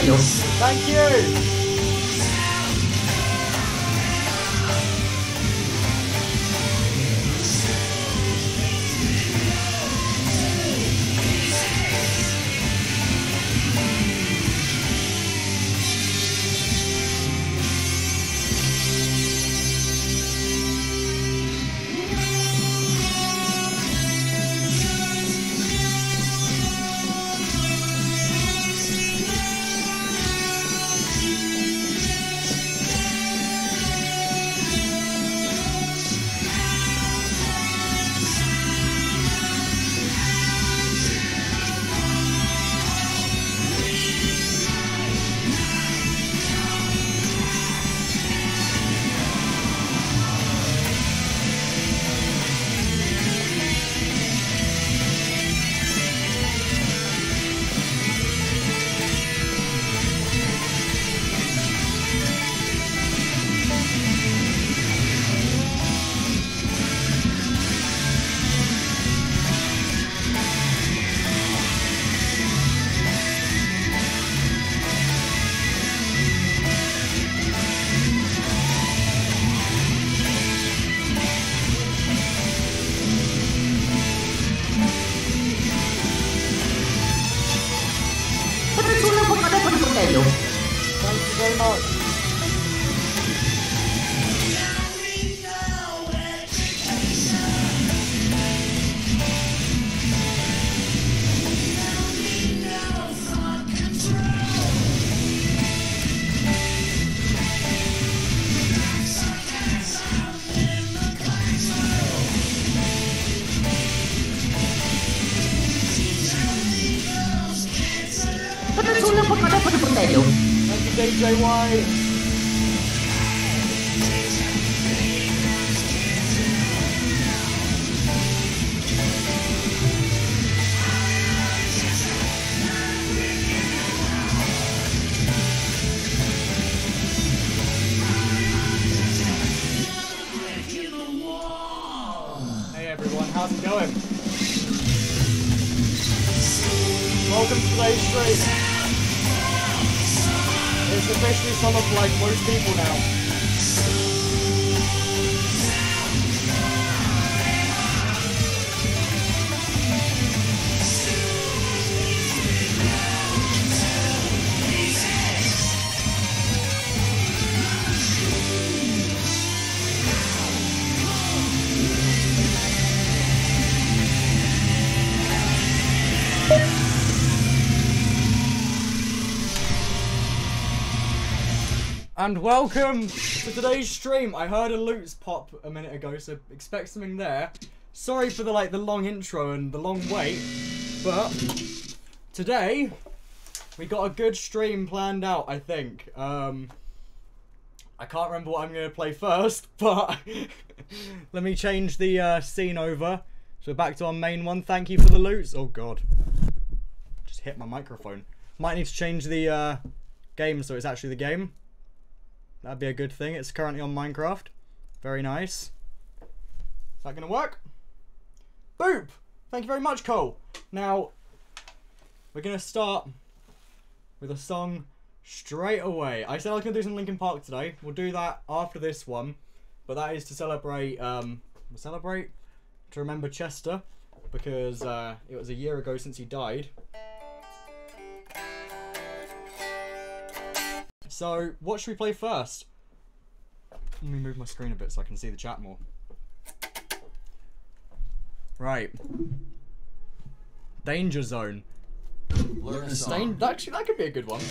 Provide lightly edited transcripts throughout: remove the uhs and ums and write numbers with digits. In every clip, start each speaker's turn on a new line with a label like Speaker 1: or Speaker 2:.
Speaker 1: punteggio.
Speaker 2: Thank you.
Speaker 1: punteggio.
Speaker 2: Thank you very much.
Speaker 1: Punteggio.
Speaker 2: Thank you, DJ White. Hey everyone, how's it going? Welcome to today's stream. It's officially summer for like most people now. And welcome to today's stream. I heard a loots pop a minute ago, so expect something there. Sorry for the long intro and the long wait, but today we got a good stream planned out, I think. I can't remember what I'm going to play first, but let me change the scene over. So back to our main one. Thank you for the loots. Oh god, just hit my microphone. Might need to change the game so it's actually the game. That'd be a good thing. It's currently on Minecraft. Very nice. Is that going to work? Boop! Thank you very much, Cole. Now, we're going to start with a song straight away. I said I was going to do some Linkin Park today. We'll do that after this one. But that is to celebrate, to remember Chester. Because it was a year ago since he died. So, what should we play first? Let me move my screen a bit so I can see the chat more. Right. Danger Zone.
Speaker 3: Learn a song.
Speaker 2: Actually, that could be a good one.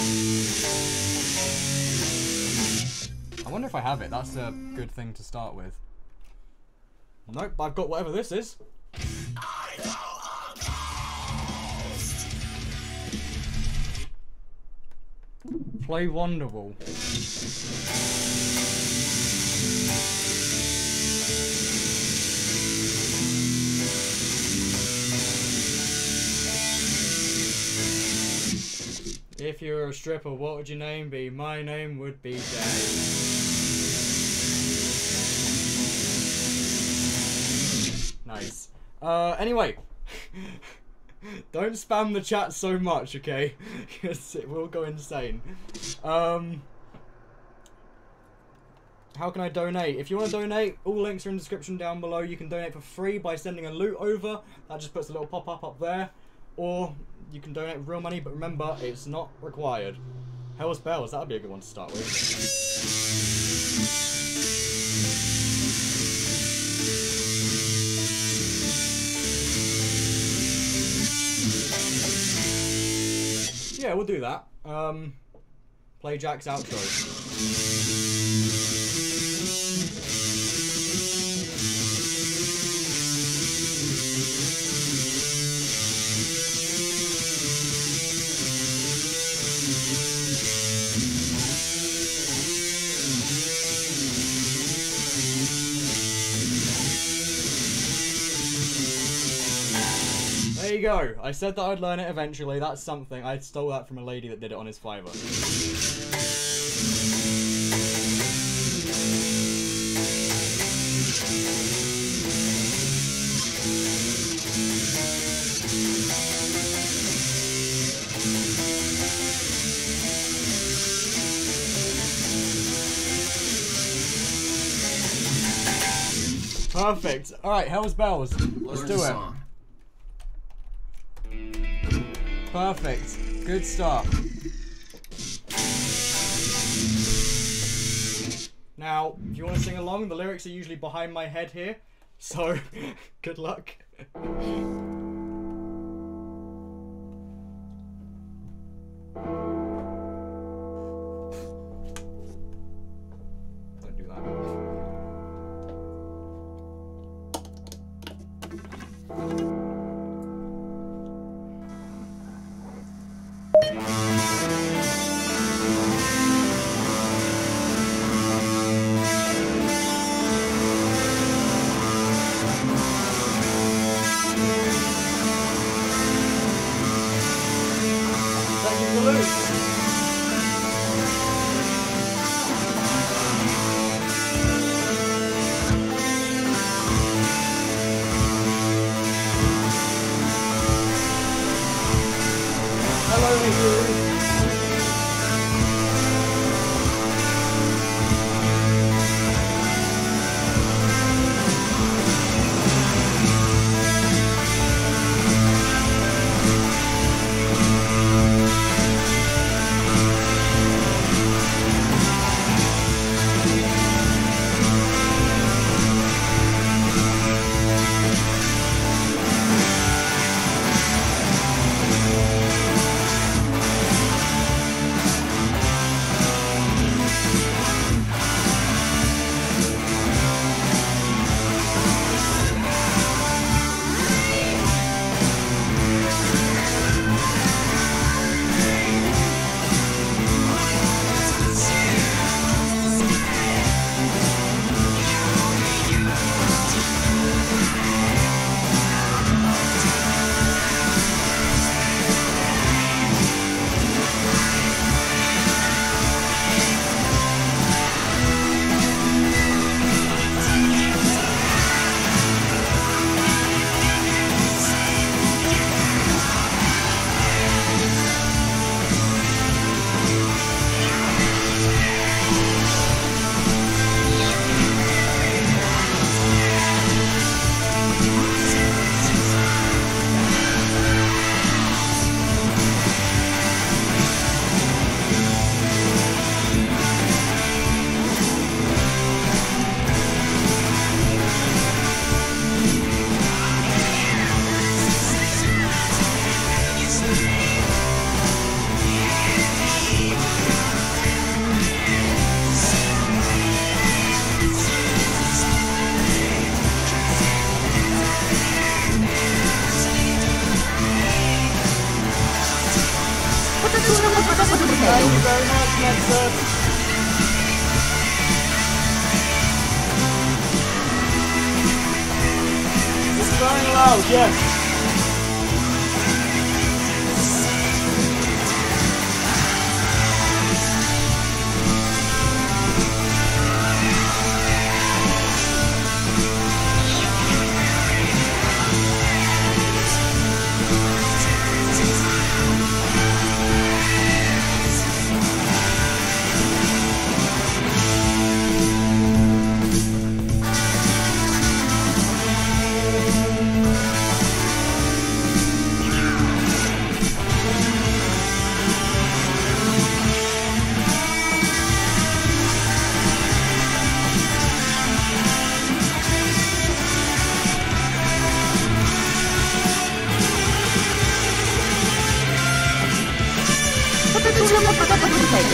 Speaker 2: I wonder if I have it. That's a good thing to start with. Nope, I've got whatever this is. Play Wonderwall. If you were a stripper, what would your name be? My name would be Dave. Nice. Anyway. Don't spam the chat so much, okay? Because it will go insane. How can I donate? If you want to donate, all links are in the description down below. You can donate for free by sending a loot over. That just puts a little pop-up up there. Or you can donate with real money, but remember, it's not required. Hell's Bells, that would be a good one to start with. Yeah, we'll do that. Play Jack's outro. There you go. I said that I'd learn it eventually. That's something. I stole that from a lady that did it on his Fiverr. Perfect. Alright, Hell's Bells. Let's do it. Perfect. Good start. Now, if you want to sing along, the lyrics are usually behind my head here, so good luck. Don't do that. Thank you very much, Nexus. It's very loud, yes.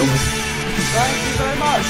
Speaker 2: Thank you very much.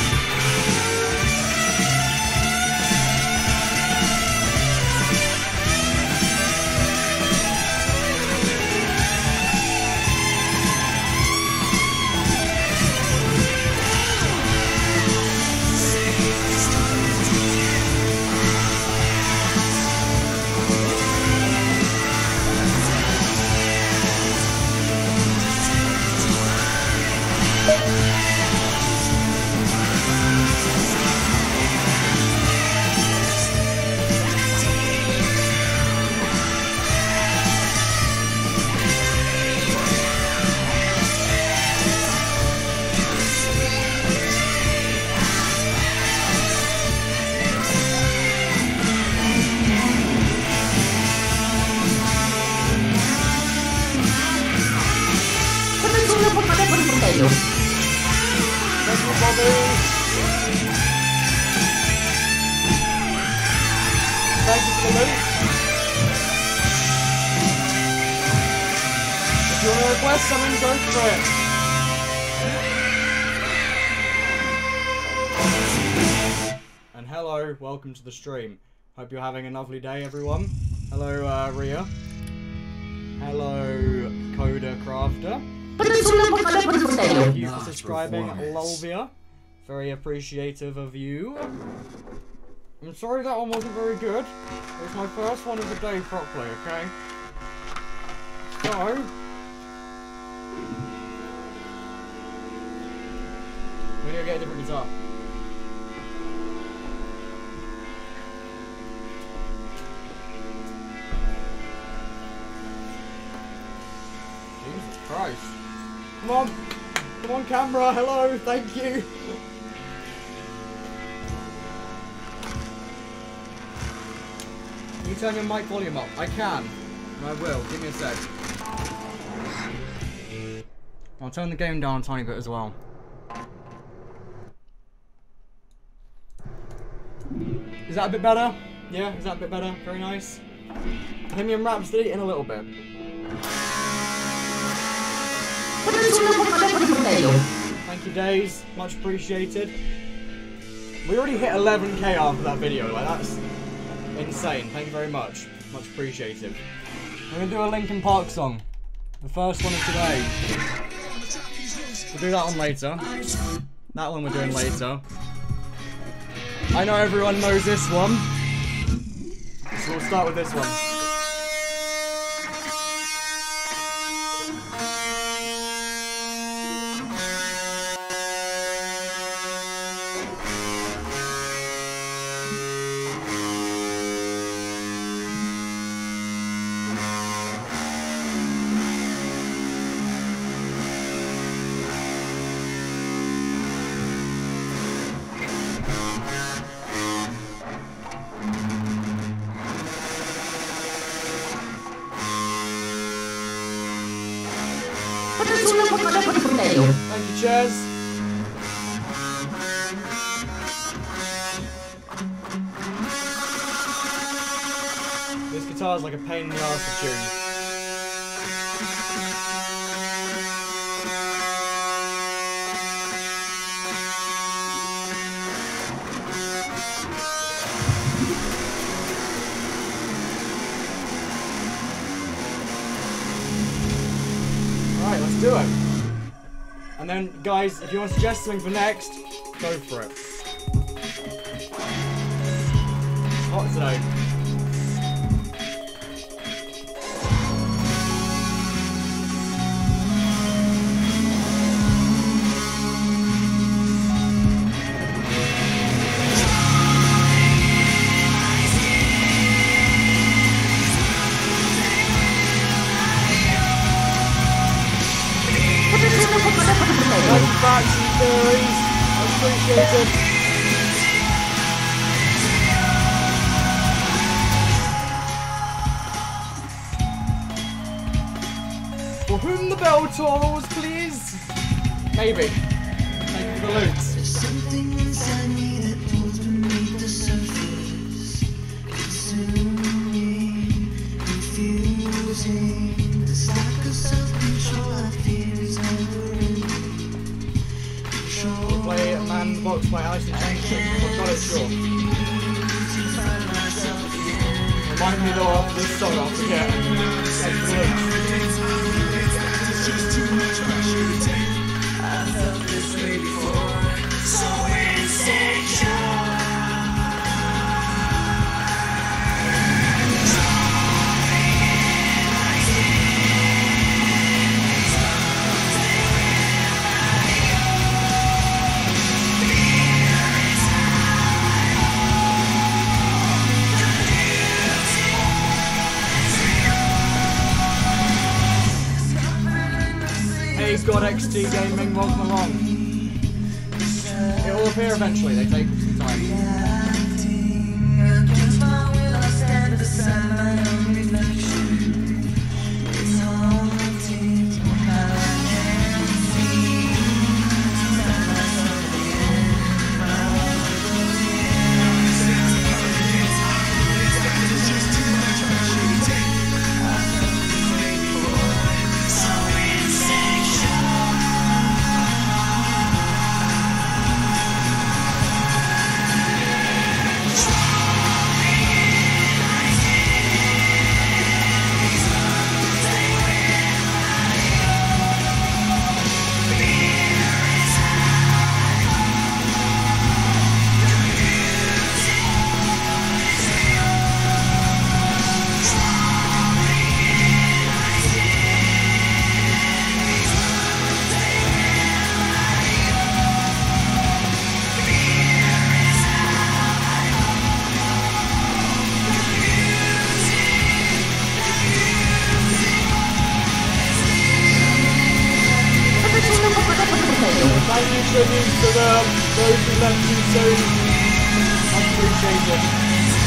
Speaker 2: Thank you, Bobby. Thank you for the loot. If you want to request something, go for it. And hello, welcome to the stream. Hope you're having a lovely day, everyone. Hello, Ria. Hello, Coda Crafter. Thank you for subscribing, Lolvia. Very appreciative of you. I'm sorry that one wasn't very good. It was my first one of the day properly, okay? So... we're gonna get a different guitar. Jesus Christ. Come on! Come on, camera! Hello! Thank you! Can you turn your mic volume up? I can. And I will. Give me a sec. I'll turn the game down a tiny bit as well. Is that a bit better? Yeah, is that a bit better? Very nice. Bohemian Rhapsody in a little bit. Thank you, Days. Much appreciated. We already hit 11k after that video. Like, that's insane. Thank you very much. Much appreciated. We're gonna do a Linkin Park song. The first one of today. We'll do that one later. That one we're doing later. I know everyone knows this one. So we'll start with this one. Thank you, Chaz. This guitar is like a pain in the ass to tune. Alright, let's do it. And then, guys, if you want to suggest something for next, go for it. It's hot today. Facts and theories, I appreciate it. For whom the bell tolls, please? Maybe. Thank you for the loot.
Speaker 1: There's something inside me that pulls beneath the surface, consuming, confusing. This lack of self-control I fear is never ending.
Speaker 2: to play Alice in Chains. I've got it, sure. Remind me though of this song, I'll forget.
Speaker 1: I felt this way before, so insecure.
Speaker 2: Hey God XT Gaming, welcome along. It will appear eventually, they take some time.
Speaker 1: Against my will, I stand beside my own reflection. It's haunting how I can't see. Inside myself again, my world goes It's just too much pressure to take. I felt this way before, so insecure.
Speaker 2: Thank you tribute to those who left you soon. I appreciate it.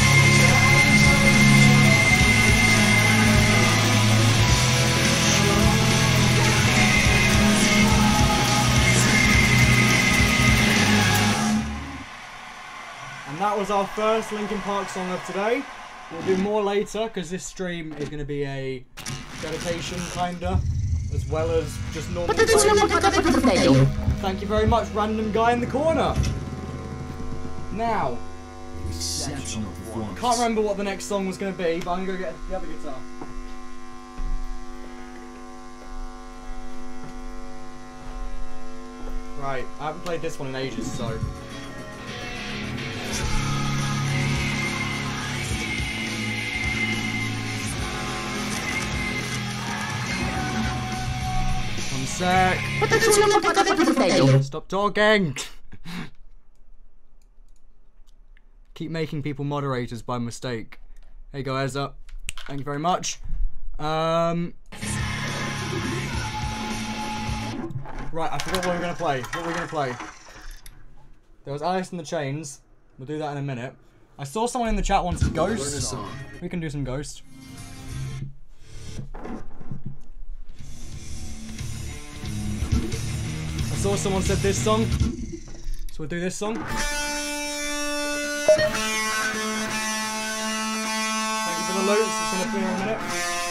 Speaker 2: And that was our first Linkin Park song of today. We'll do more later because this stream is going to be a dedication kinda, as well as just normal playing. Thank you very much, random guy in the corner. Now,
Speaker 3: Exceptional performance.
Speaker 2: can't remember what the next song was going to be, but I'm going to go get the other guitar. Right, I haven't played this one in ages, so... One sec. Stop talking! Keep making people moderators by mistake. There you go, Ezra. Thank you very much. Right, I forgot what we were going to play. What were we going to play? There was Alice in the Chains. We'll do that in a minute. I saw someone in the chat wanted
Speaker 3: Learn a
Speaker 2: Ghost.
Speaker 3: song.
Speaker 2: We can do some Ghost. I saw someone said this song. So we'll do this song. Thank you for the loot. It's going to appear in a minute.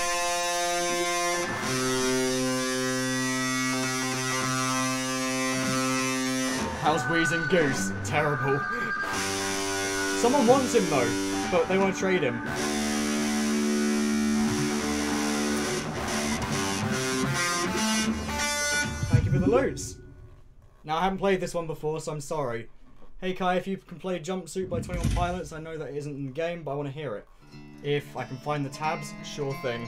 Speaker 2: How's Wheezing Goose? Terrible. Someone wants him though, but they want to trade him. Thank you for the loots. Now I haven't played this one before, so I'm sorry. Hey Kai, if you can play Jumpsuit by 21 Pilots, I know that it isn't in the game, but I want to hear it. If I can find the tabs, sure thing.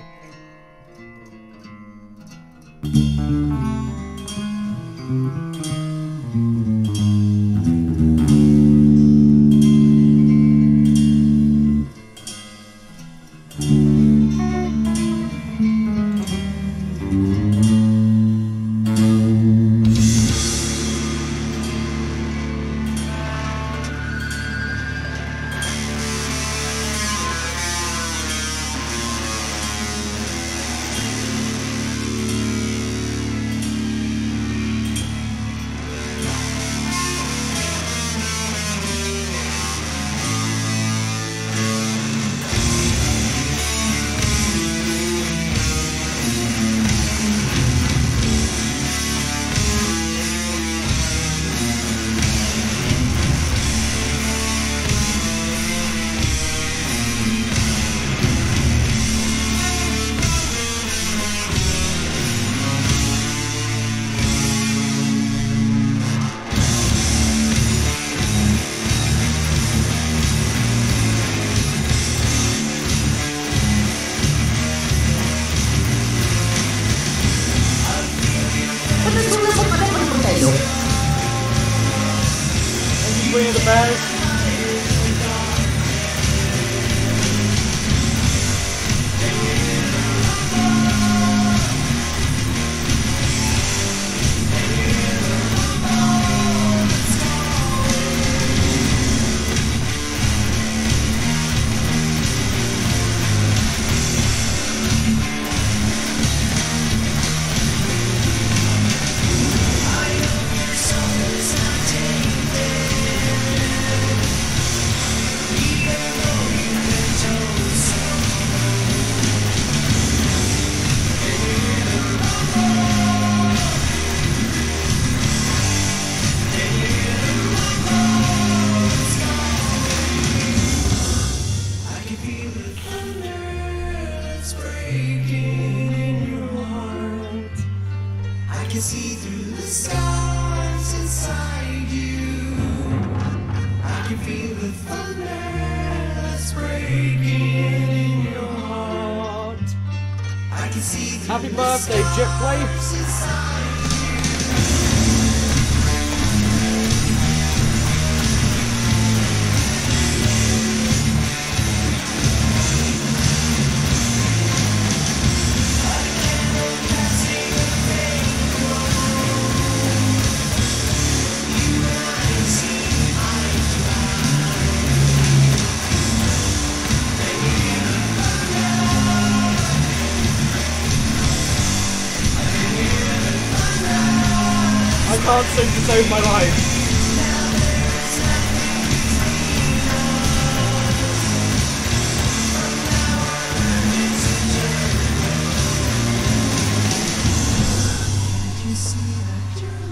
Speaker 2: Bears.
Speaker 1: I can see through the stars inside you. I can feel the thunder that's breaking in your heart. I can see through
Speaker 2: Happy birthday, Jetplay.
Speaker 1: inside
Speaker 2: I can't seem to save my life.
Speaker 1: you see that you're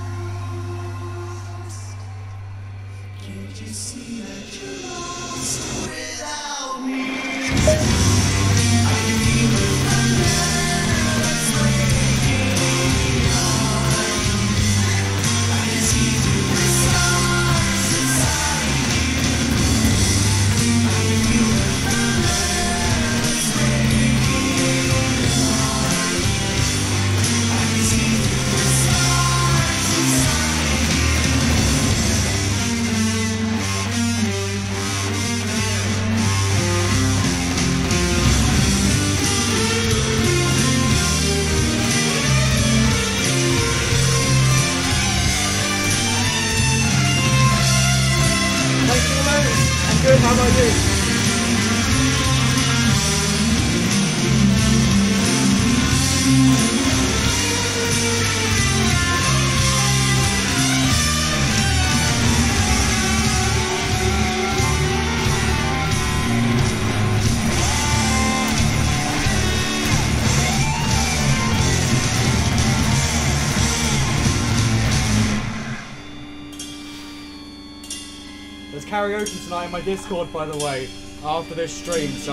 Speaker 1: lost. Can't you see that you're lost without me? I can feel the thunder that's breaking in your heart. I can see through the stars inside you. I can feel the thunder that's breaking in your heart. I can see through the stars inside you.
Speaker 2: Thanks for the news. I'm good, how about you? There's karaoke tonight in my Discord, by the way, after this stream, so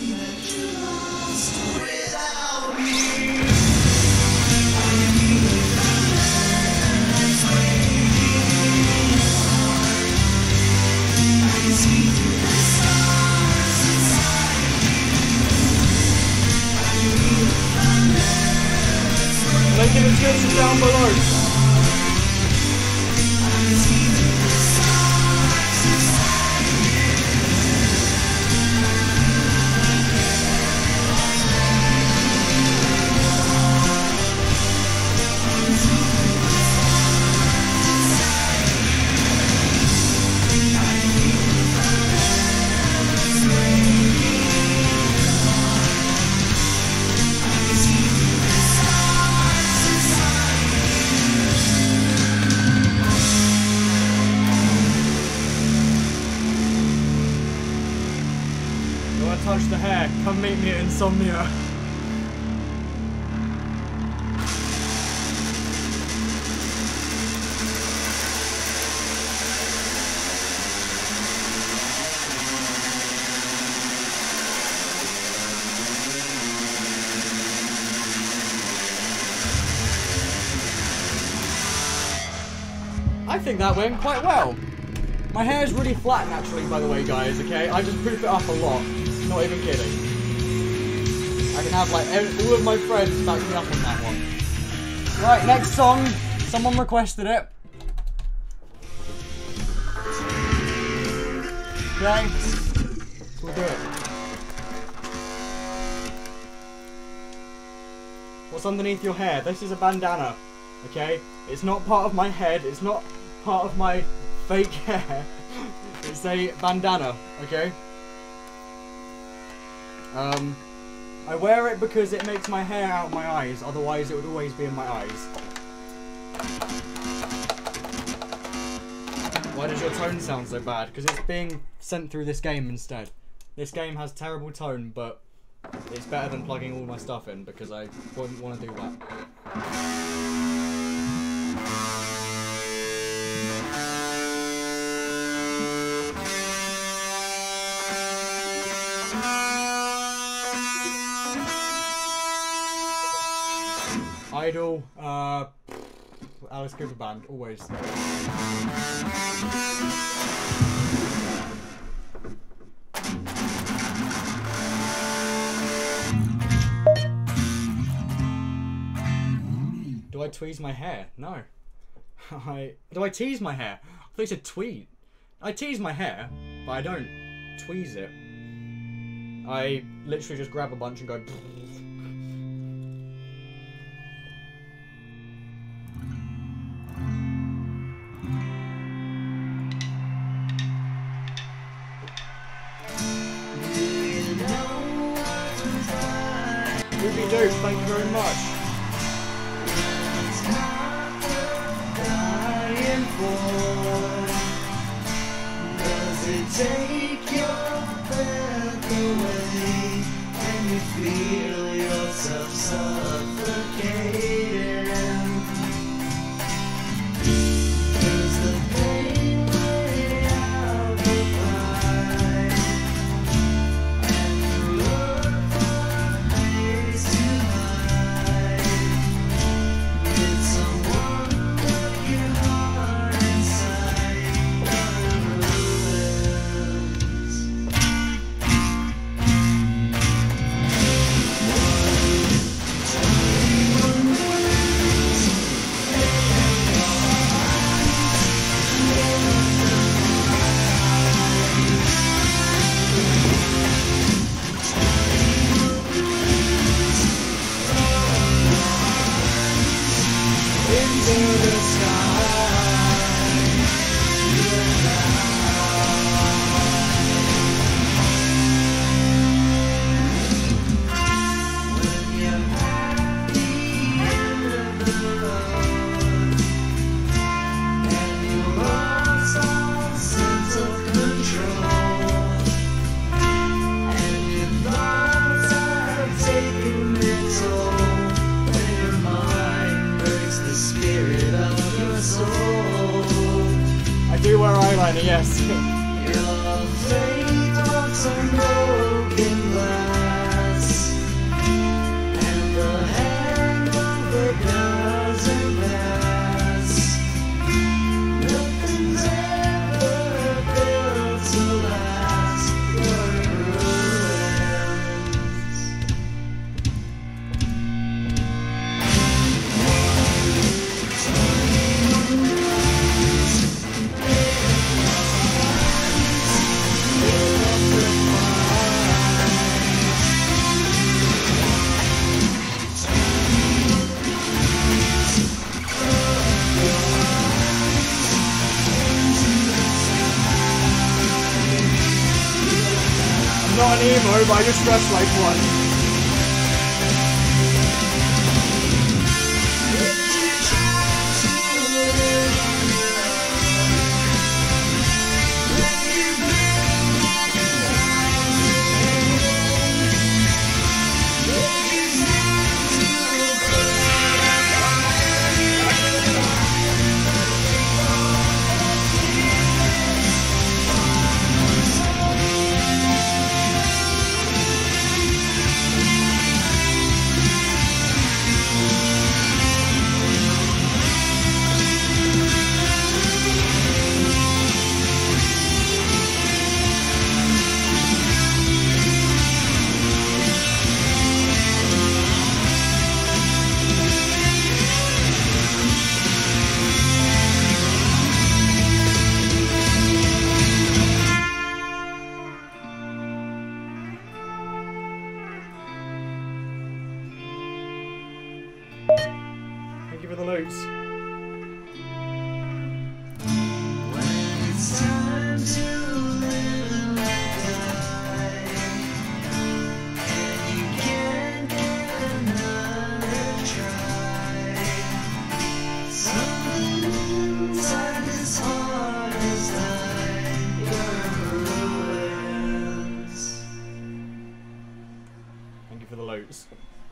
Speaker 2: link in the description down below. You wanna touch the hair? Come meet me at Insomnia. I think that went quite well. My hair's really flat naturally, by the way, guys, okay? I just poof it up a lot. Not even kidding. I can have, like, all of my friends back me up on that one. Right, next song. Someone requested it. Okay? We'll do it. What's underneath your hair? This is a bandana. Okay? It's not part of my head. It's not part of my fake hair. It's a bandana. Okay? I wear it because it makes my hair out my eyes. Otherwise, it would always be in my eyes. Why does your tone sound so bad? Because it's being sent through this game instead. This game has terrible tone, but it's better than plugging all my stuff in because I wouldn't want to do that. Idol, Alice Cooper Band, always. Do I tweeze my hair? No. Do I tease my hair? I thought you said tweet. I tease my hair, but I don't tweeze it. I literally just grab a bunch and go. Ruby Dope, thank you very much.
Speaker 1: Does it take your breath away and you feel yourself suffocating? Does the pain lay out the mind and you look for a place to hide? Did someone break your heart inside the ruins? Into the sky, when you're at the end of the road and you lost all sense of control and your thoughts have taken their toll when your mind breaks the spirit of your soul.
Speaker 2: I do wear eyeliner, yes.
Speaker 1: Your faith walks on broken glass, and the hangover doesn't pass. Nothing's ever built to last. You're in ruins.
Speaker 2: I'm not an emo, but I just dress like one. you for the loots.
Speaker 1: When it's time to live and let die, and you can't get another try, something inside this heart has died. Your ruins.
Speaker 2: Thank you for the loots.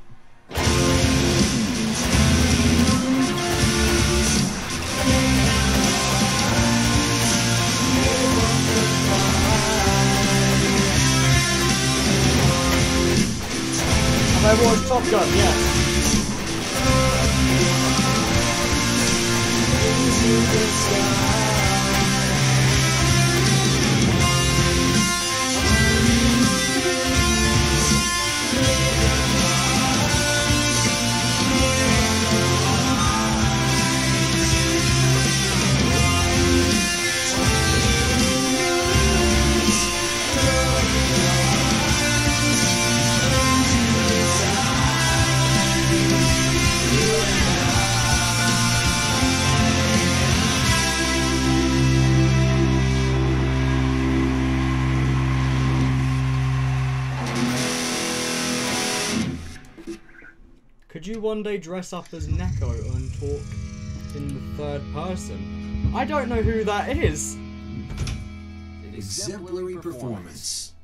Speaker 2: Have I watched Top Gun? Yes. Could you one day dress up as Neko and talk in the third person? I don't know who that is.
Speaker 3: Exemplary performance.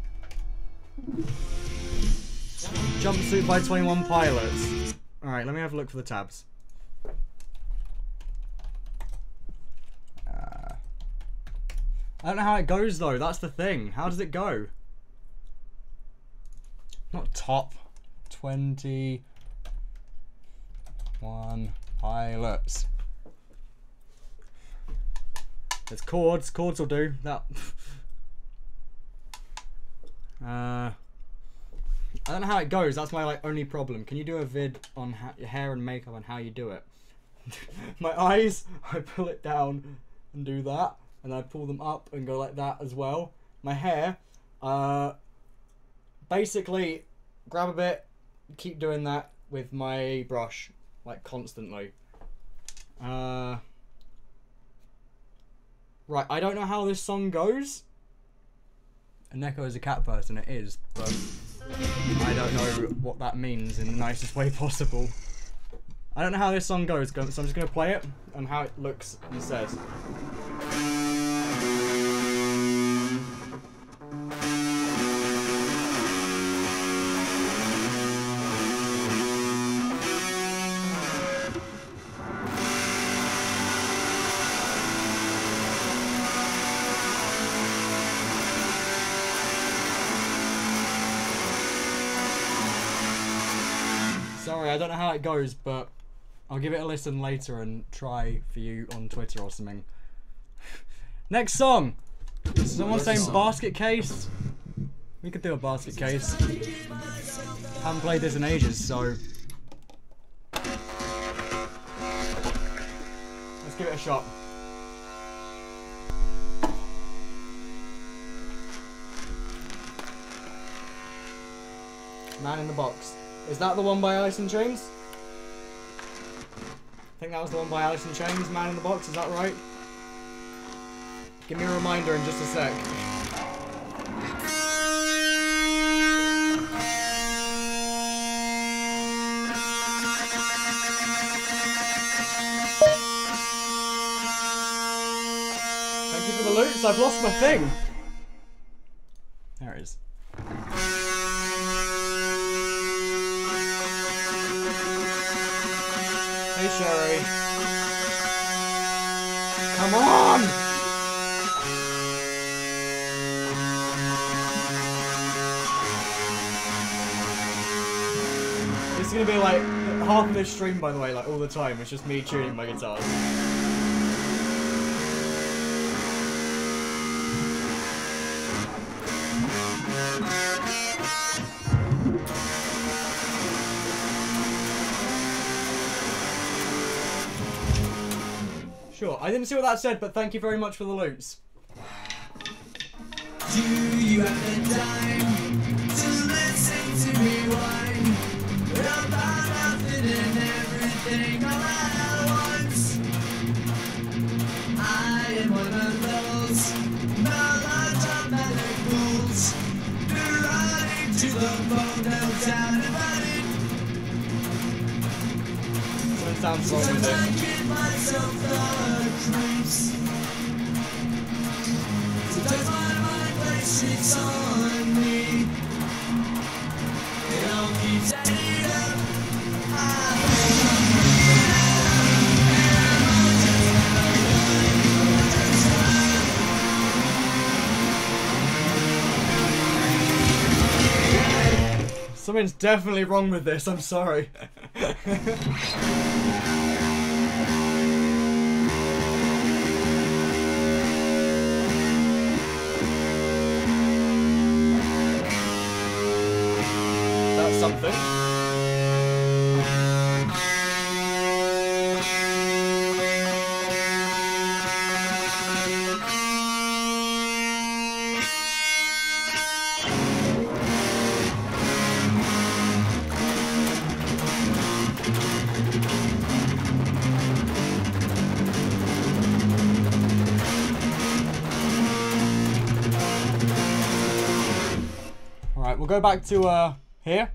Speaker 2: Jumpsuit by 21 Pilots. Alright, let me have a look for the tabs. I don't know how it goes though, that's the thing. How does it go? Not top 21 Pilots. There's chords. Chords will do. That. I don't know how it goes. That's my like only problem. Can you do a vid on your hair and makeup and how you do it? My eyes, I pull it down and do that, and I pull them up and go like that as well. My hair, basically, grab a bit, keep doing that with my brush, like constantly. Right, I don't know how this song goes. And Neko is a cat person, it is, but I don't know what that means in the nicest way possible. I don't know how this song goes, so I'm just going to play it and how it looks and says. Sorry, I don't know how it goes, but I'll give it a listen later and try for you on Twitter or something. Next song! Someone saying basket case? We could do a basket case. Haven't played this in ages, so... let's give it a shot. Man in the Box. Is that the one by Alice in Chains? I think that was the one by Alice in Chains, Man in the Box, is that right? Give me a reminder in just a sec. Thank you for the loots, I've lost my thing! There it is. Hey Sherry. Come on! This is gonna be like half of this stream, by the way, like all the time. It's just me tuning my guitars. Sure, I didn't see what that said, but thank you very much for the loots.
Speaker 1: Do you have the time to listen to me whine about nothing and everything all I
Speaker 2: Something sounds wrong with
Speaker 1: Sometimes my mind plays tricks on me. It all keeps adding up.
Speaker 2: Something's definitely wrong with this, I'm sorry. That's something. Alright, we'll go back to here.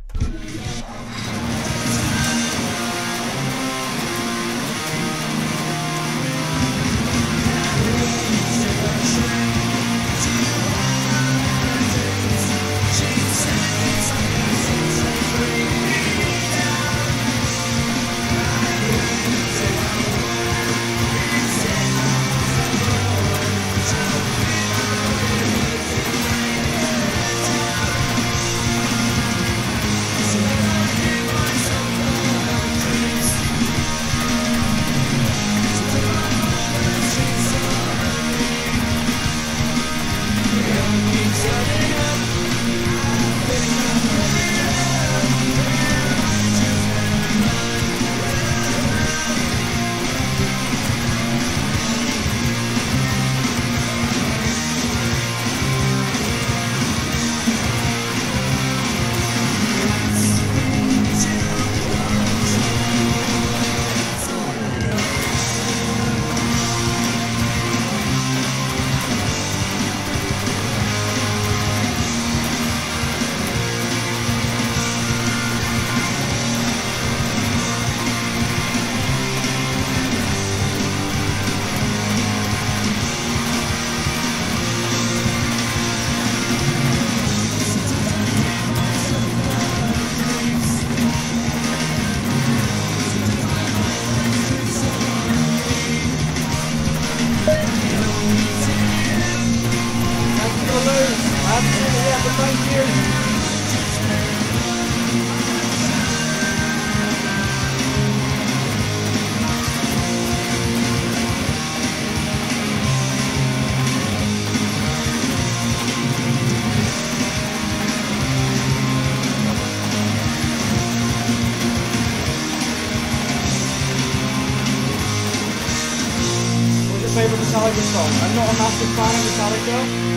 Speaker 2: Favourite Metallica song. I'm not a massive fan of Metallica,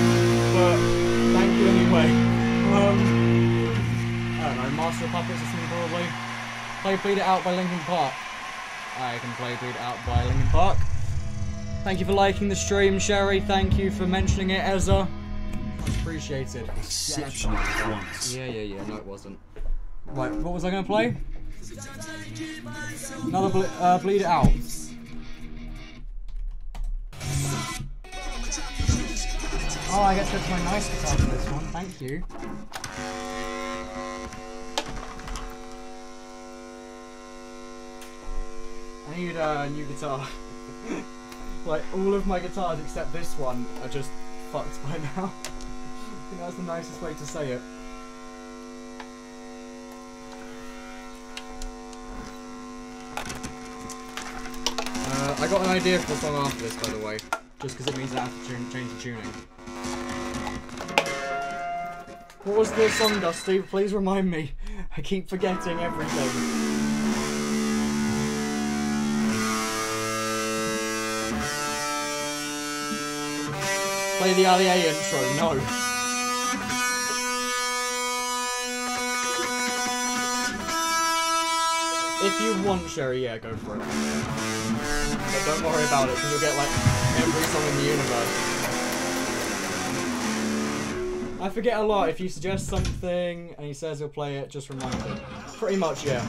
Speaker 2: but thank you anyway. I don't know, Master of Puppets or something probably. Play Bleed It Out by Linkin Park. I can play Bleed It Out by Linkin Park. Thank you for liking the stream, Sherry. Thank you for mentioning it, Ezra. Much appreciated.
Speaker 3: Exceptional performance.
Speaker 2: Yeah, no it wasn't. Right, what was I going to play? Another Bleed It Out. Oh, I get to go to my nice guitar for this one, thank you. I need a new guitar. Like, all of my guitars except this one are just fucked by now. I think that's the nicest way to say it. I got an idea for the song after this, by the way. Just because it means I have to change the tuning. What was the song, Dusty? Please remind me. I keep forgetting everything. Play the Ali-A intro. No. If you want, Sherry, yeah, go for it. But don't worry about it, because you'll get, like, every song in the universe. I forget a lot. If you suggest something and he says he'll play it, just remind him. Pretty much, yeah.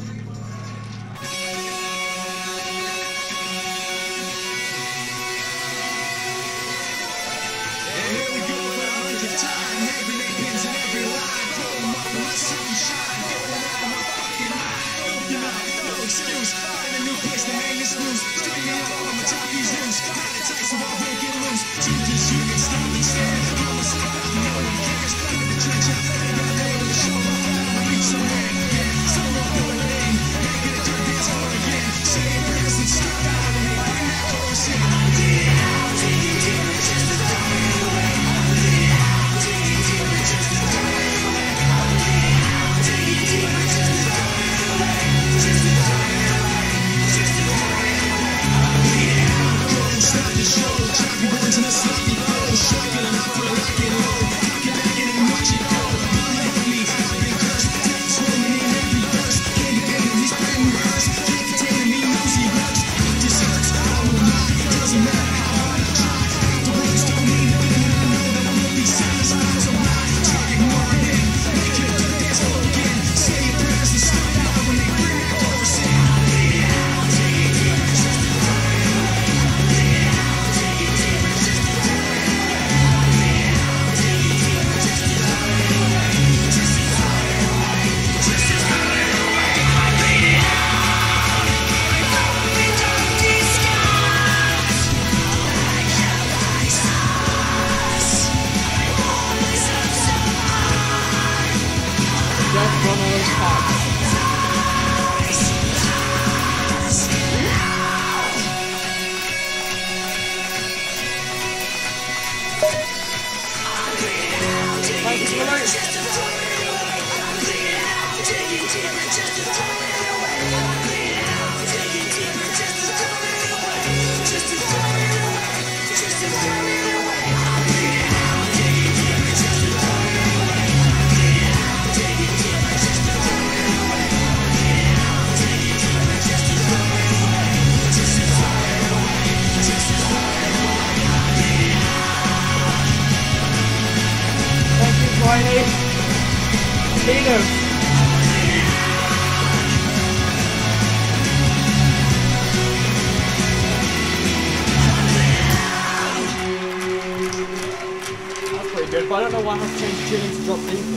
Speaker 2: Good, but I don't know why I have to change tuning to drop D for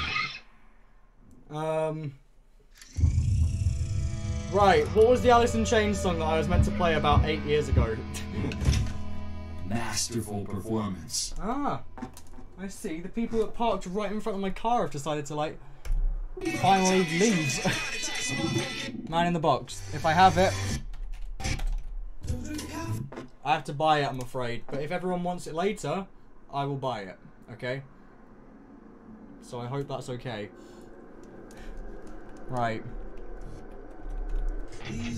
Speaker 2: that. Right, what was the Alice in Chains song that I was meant to play about 8 years ago?
Speaker 3: Masterful performance.
Speaker 2: Ah, I see. The people that parked right in front of my car have decided to, like, finally leave. Man in the Box. If I have it, I have to buy it, I'm afraid. But if everyone wants it later, I will buy it. Okay? So I hope that's okay. Right. This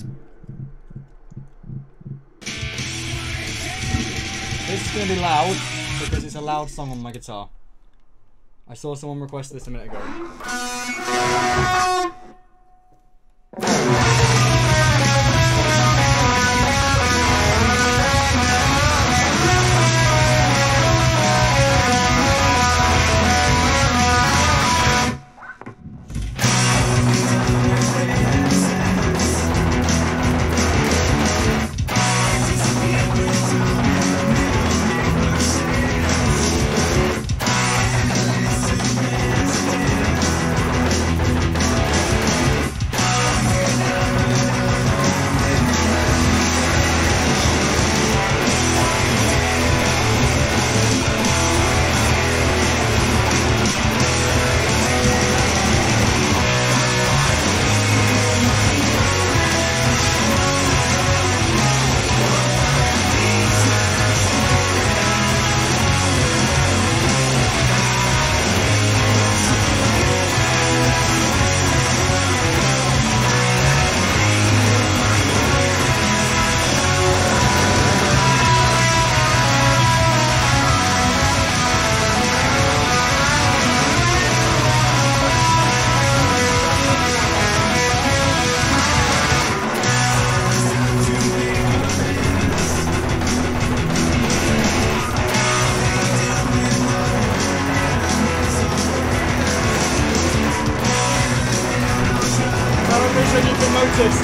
Speaker 2: is going to be loud, because it's a loud song on my guitar. I saw someone request this a minute ago. said you've been noticed.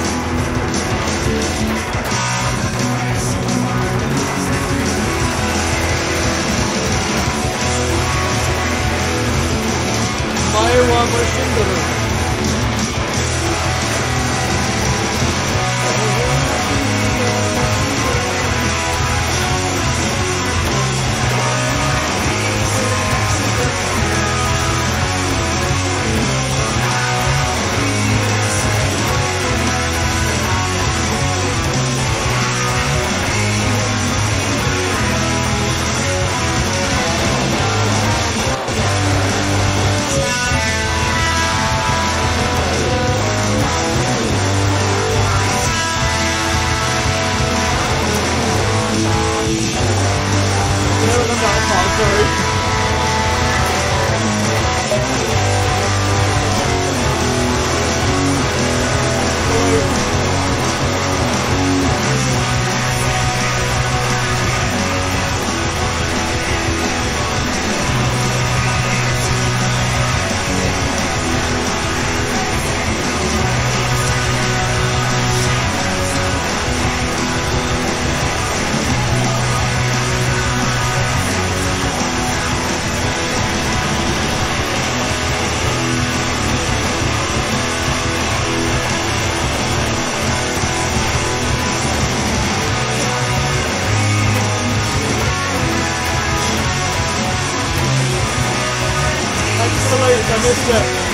Speaker 2: Maiwa Mashindaru. I missed it.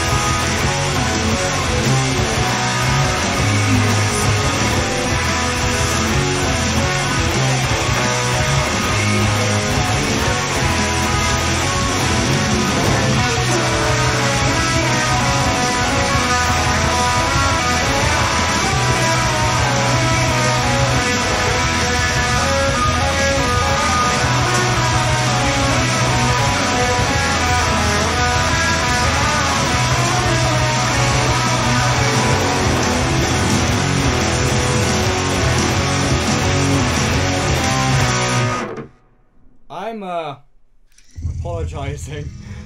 Speaker 2: I'm apologising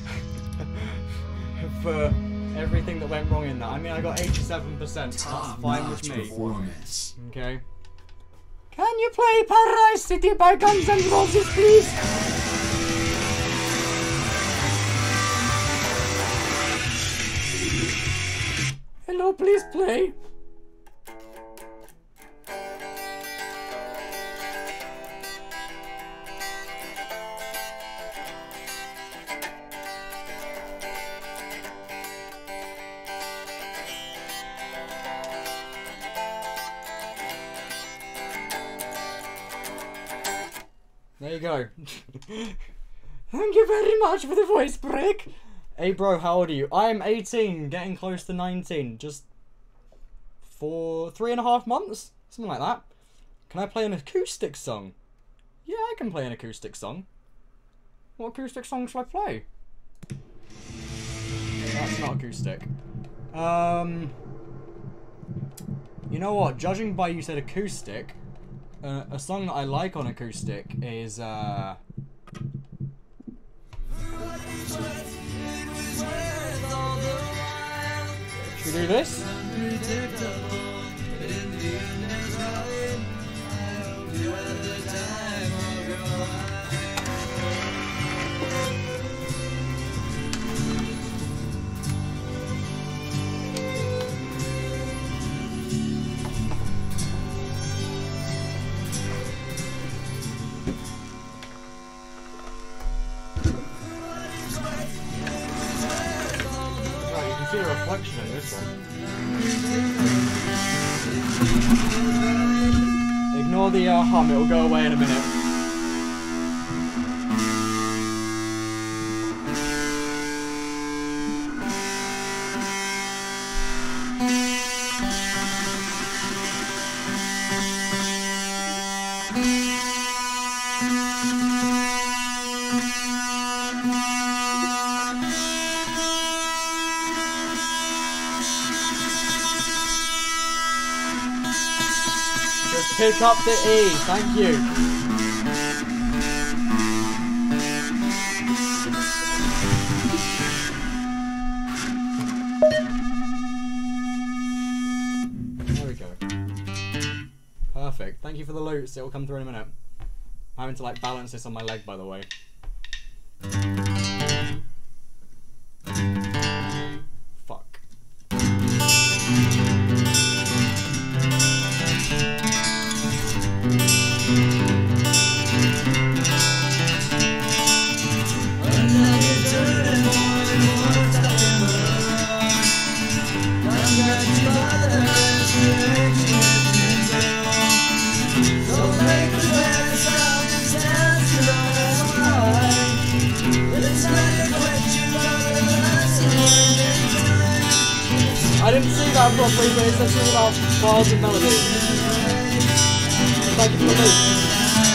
Speaker 2: for everything that went wrong in that. I mean, I got 87%. That's fine with me.
Speaker 3: Performance.
Speaker 2: Okay. Can you play Paradise City by Guns N' Roses, please? Hello, please play. There you go. Thank you very much for the voice break. Hey bro, how old are you? I am 18, getting close to 19. Just for 3.5 months? Something like that. Can I play an acoustic song? Yeah, I can play an acoustic song. What acoustic song should I play? That's not acoustic. You know what? Judging by you said acoustic, a song that I like on acoustic is should we do this? A reflection in this one. Ignore the hum, it'll go away in a minute. Pick up the E, thank you. Thank you for the loots. It will come through in a minute. I'm having to like balance this on my leg, by the way. Fuck. I didn't see that properly, but it's actually about bars and melodies. Thank you for the loop.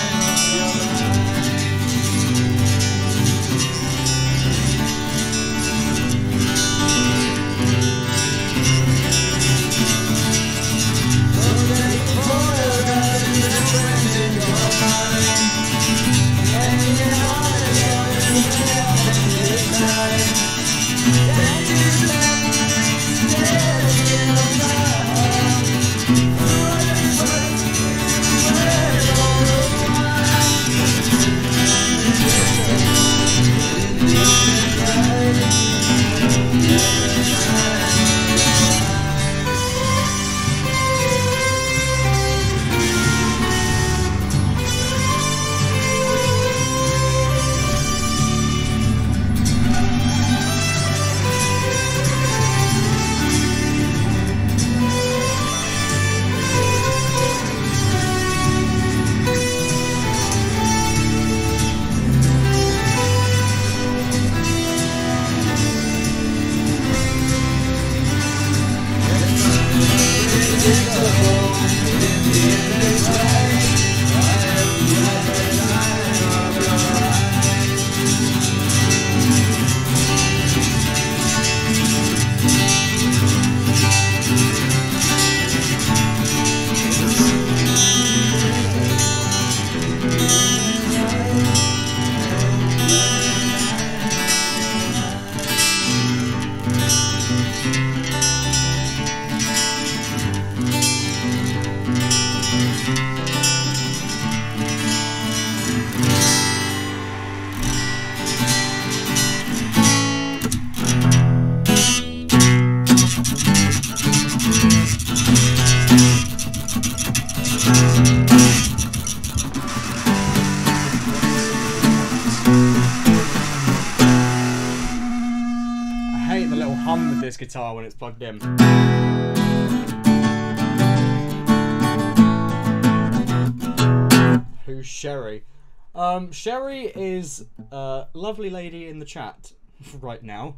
Speaker 2: Guitar when it's plugged in. Who's Sherry? Sherry is a lovely lady in the chat right now.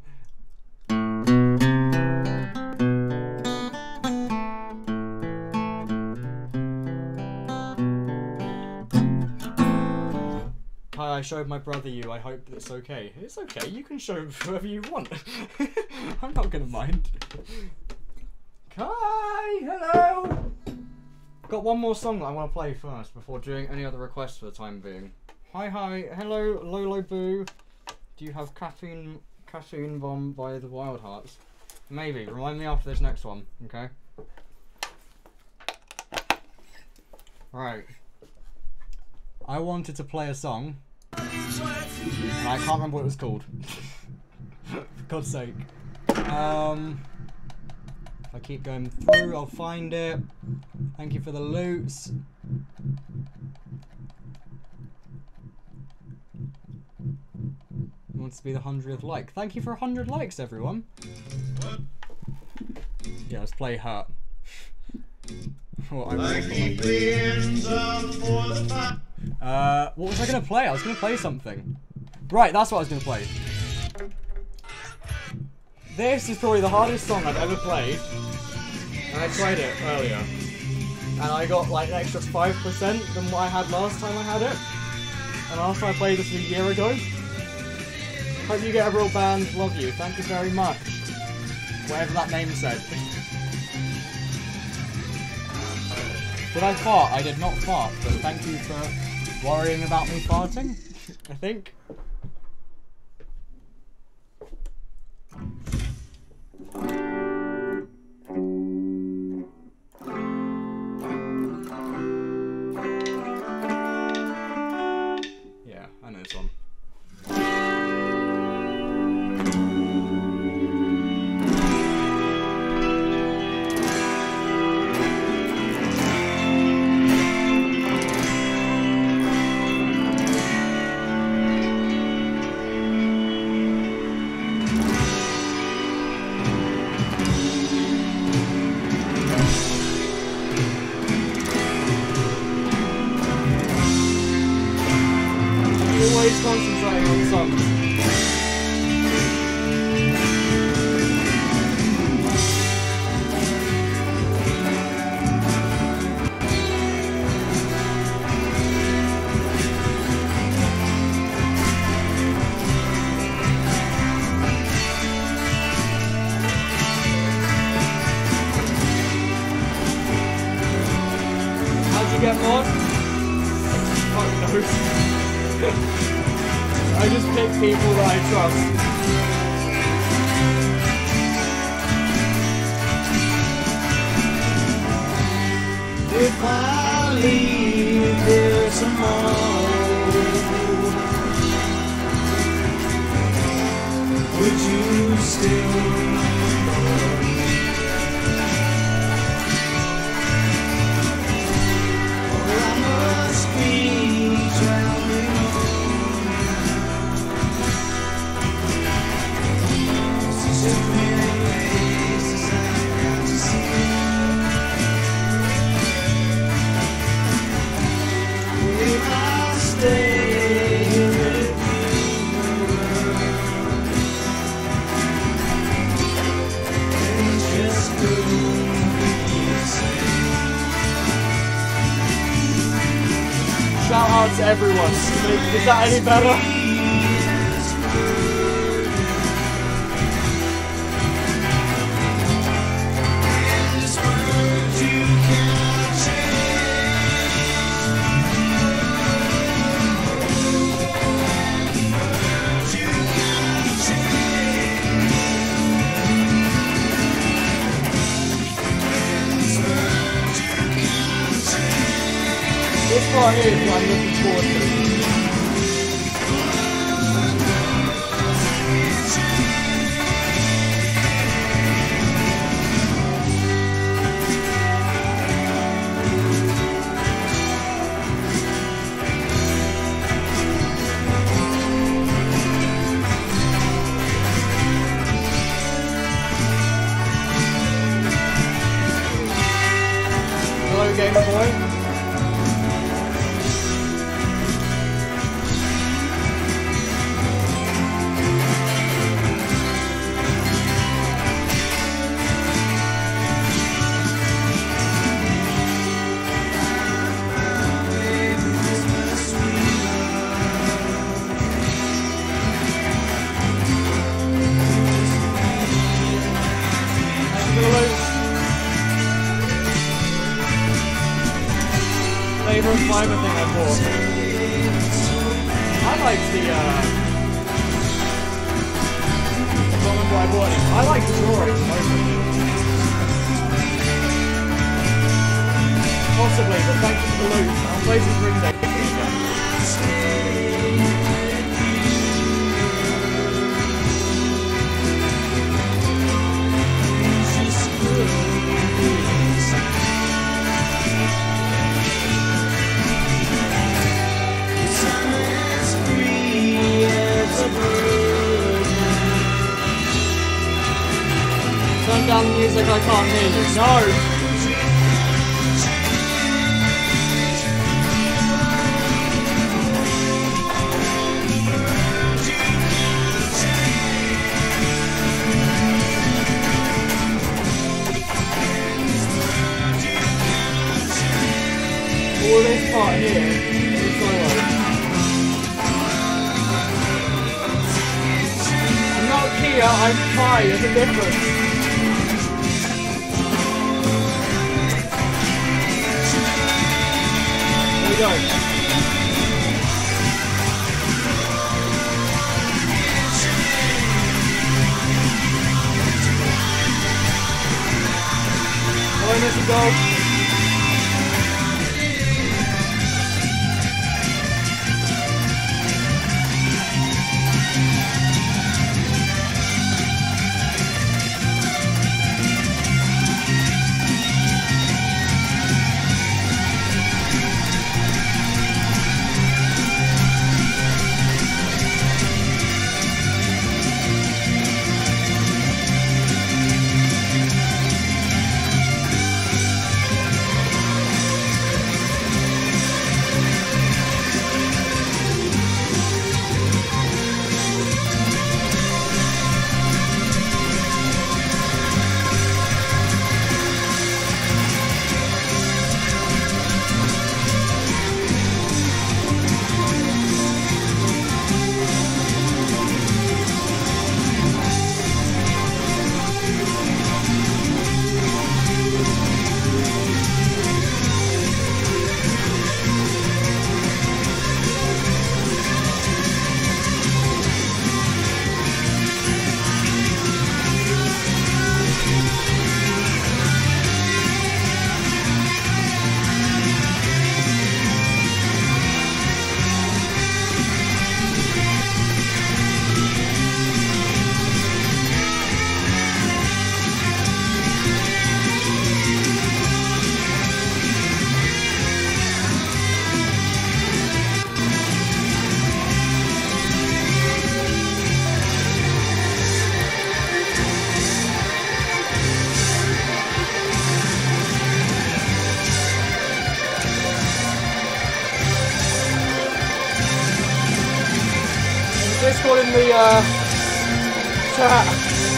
Speaker 2: Hi, I showed my brother you. I hope it's okay. It's okay. You can show whoever you want. I'm not gonna mind. Kai, hello. Got one more song that I want to play first before doing any other requests for the time being. Hi, hello, Lolo Boo. Do you have Caffeine Bomb by the Wild Hearts? Maybe. Remind me after this next one, okay? Right. I wanted to play a song. And I can't remember what it was called. For God's sake. If I keep going through, I'll find it. Thank you for the loots. It wants to be the 100th like. Thank you for 100 likes, everyone. Yeah, let's play Hurt. What was I gonna play? I was gonna play something. Right, that's what I was gonna play. This is probably the hardest song I've ever played. And I tried it earlier. And I got like an extra 5% than what I had last time I had it. And last time I played this was a year ago. Hope you get a real band. Love you. Thank you very much. Whatever that name said. Did I fart? I did not fart, but thank you for worrying about me farting, I think. How'd you get more? Fuck knows. I just pick people that I trust.
Speaker 1: If I leave here tomorrow, would you still love me? Or I must be drowning alone. There's too many places I've got to see. If I stay with you, it's just gonna be the same.
Speaker 2: Shout out to everyone. Is that any better?
Speaker 1: This world you can't
Speaker 2: This part here is what I'm looking forward to. Hello, Game Boy. Flavor of fiber thing I bought. I like the I don't remember what I bought it. I like the drawing mostly. Possibly, but thank you for the loot. I'll play some Green Day again. Turn down the music, I can't hear you. No! All this part here is solo. I'm not Kia, I'm Kai, there's a difference. There we go. Hello, Mr. Dog. all in the chat.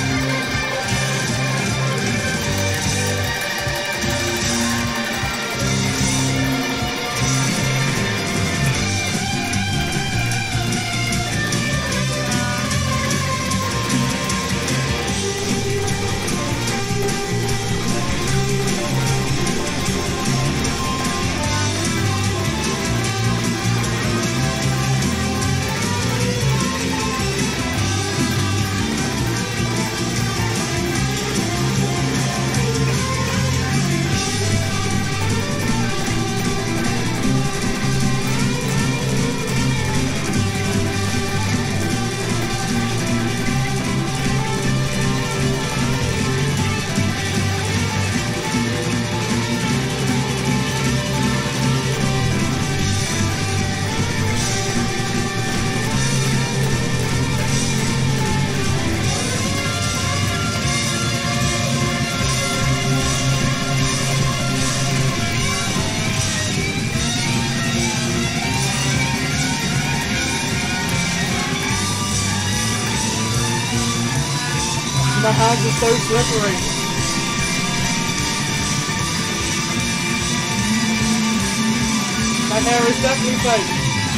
Speaker 2: My hands are so slippery. My hair is definitely fake.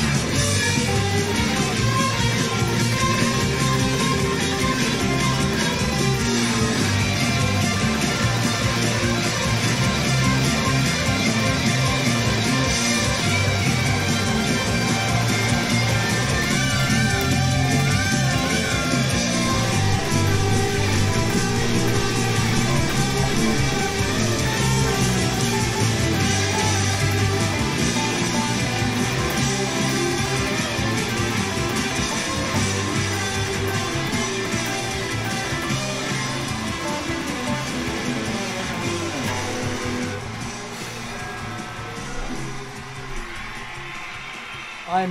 Speaker 2: I'm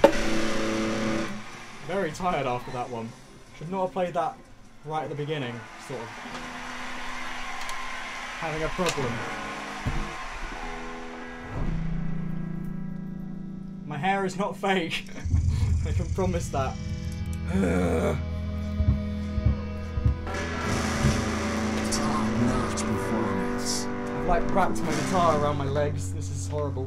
Speaker 2: very tired after that one. Should not have played that right at the beginning, sort of. Having a problem. My hair is not fake. I can promise that.
Speaker 3: Top-notch performance.
Speaker 2: I've like wrapped my guitar around my legs. This is horrible.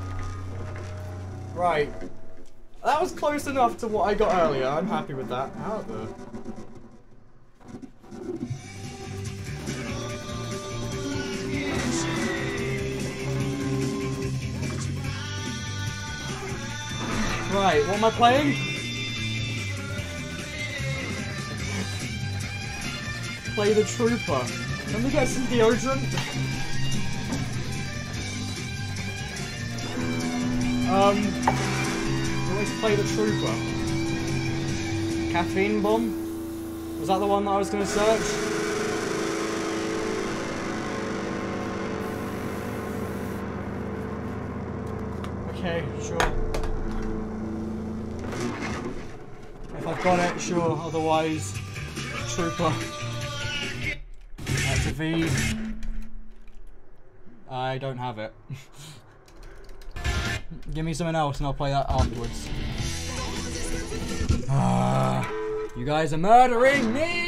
Speaker 2: Right. That was close enough to what I got earlier. I'm happy with that. However... Right, what am I playing? Play the Trooper. Let me get some deodorant. Always play the Trooper. Caffeine Bomb? Was that the one that I was going to search? Okay, sure. If I've got it, sure. Otherwise, Trooper. That's a V. I don't have it. Give me something else and I'll play that afterwards. You guys are murdering me!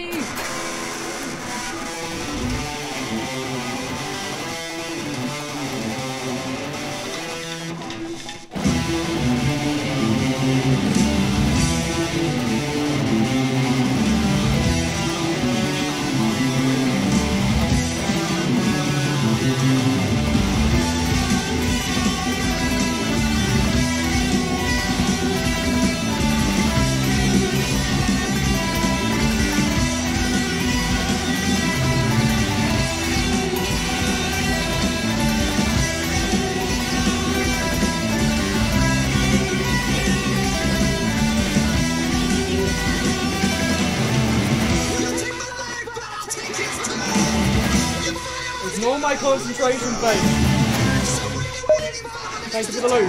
Speaker 2: Ignore my concentration phase. Thank you for the loot.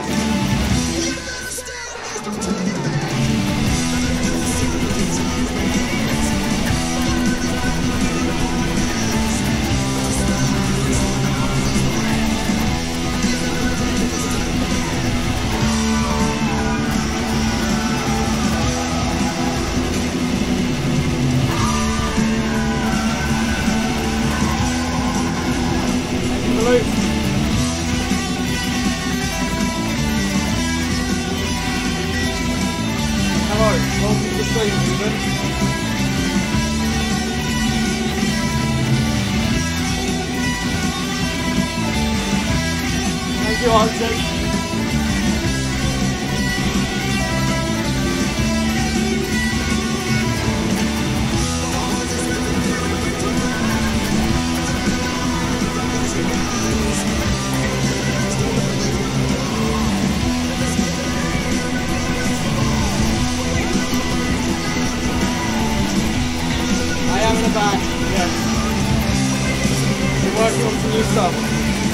Speaker 2: you, Arctic. I am in a band, yes. We're working on some new stuff.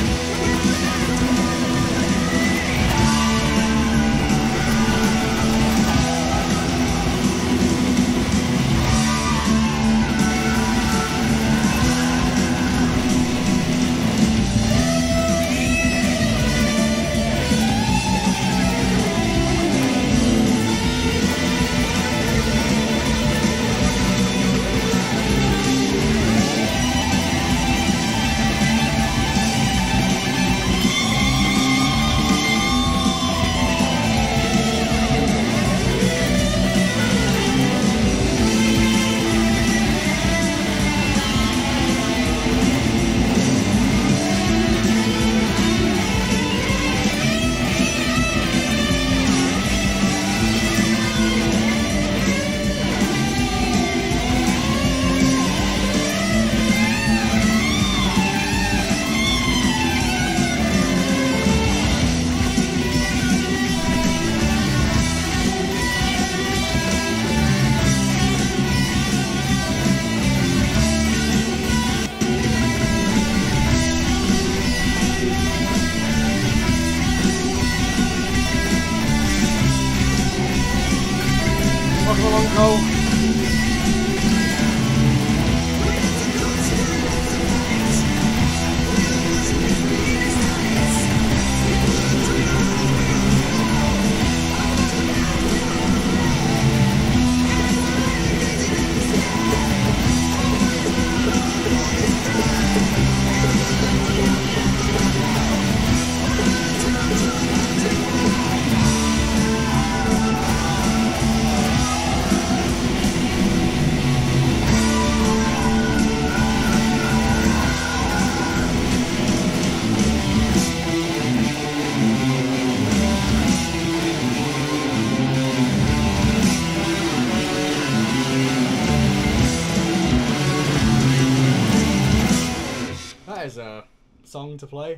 Speaker 2: Song to play.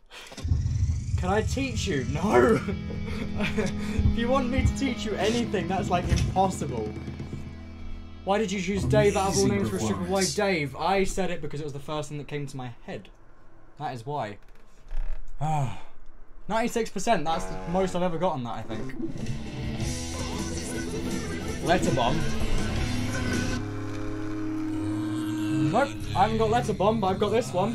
Speaker 2: Can I teach you? No! If you want me to teach you anything, that's like impossible. Why did you choose Dave out of all names for a stripper? Why Dave? I said it because it was the first thing that came to my head. That is why. 96%, that's the most I've ever gotten that, I think. Letter Bomb. Nope, I haven't got Letter Bomb, but I've got this one.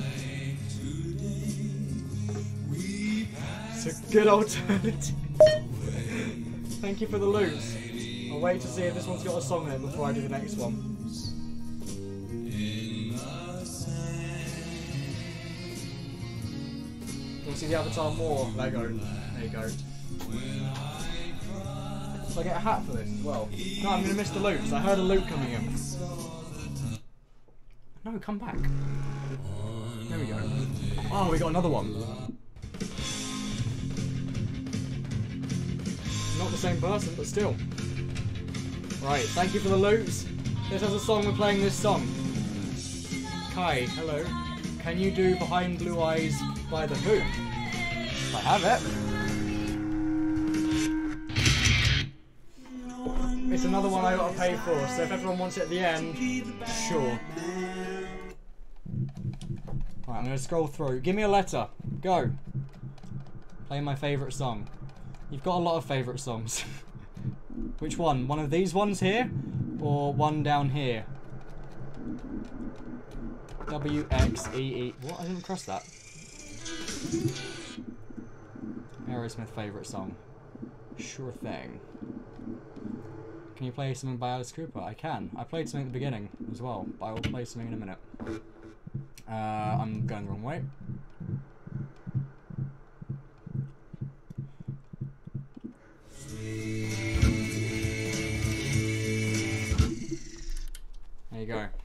Speaker 2: It's a good alternative. Thank you for the loops. I'll wait to see if this one's got a song in it before I do the next one. You want to see the Avatar more? Lego. There you go. So I get a hat for this as well. No, I'm going to miss the loops. I heard a loop coming in. No, come back. There we go. Oh, we got another one. Not the same person, but still. Right, thank you for the loops. This has a song, we're playing this song. Kai, hello. Can you do Behind Blue Eyes by The Who? I have it. It's another one I gotta pay for, so if everyone wants it at the end, sure. Right, I'm gonna scroll through. Give me a letter. Go. Play my favourite song. You've got a lot of favourite songs. Which one? One of these ones here? Or one down here? W-X-E-E. What? I didn't press that. Aerosmith favourite song. Sure thing. Can you play something by Alice Cooper? I can. I played something at the beginning as well, but I will play something in a minute. I'm going the wrong way. There you go.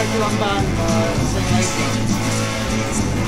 Speaker 2: Becky Run Band sing later.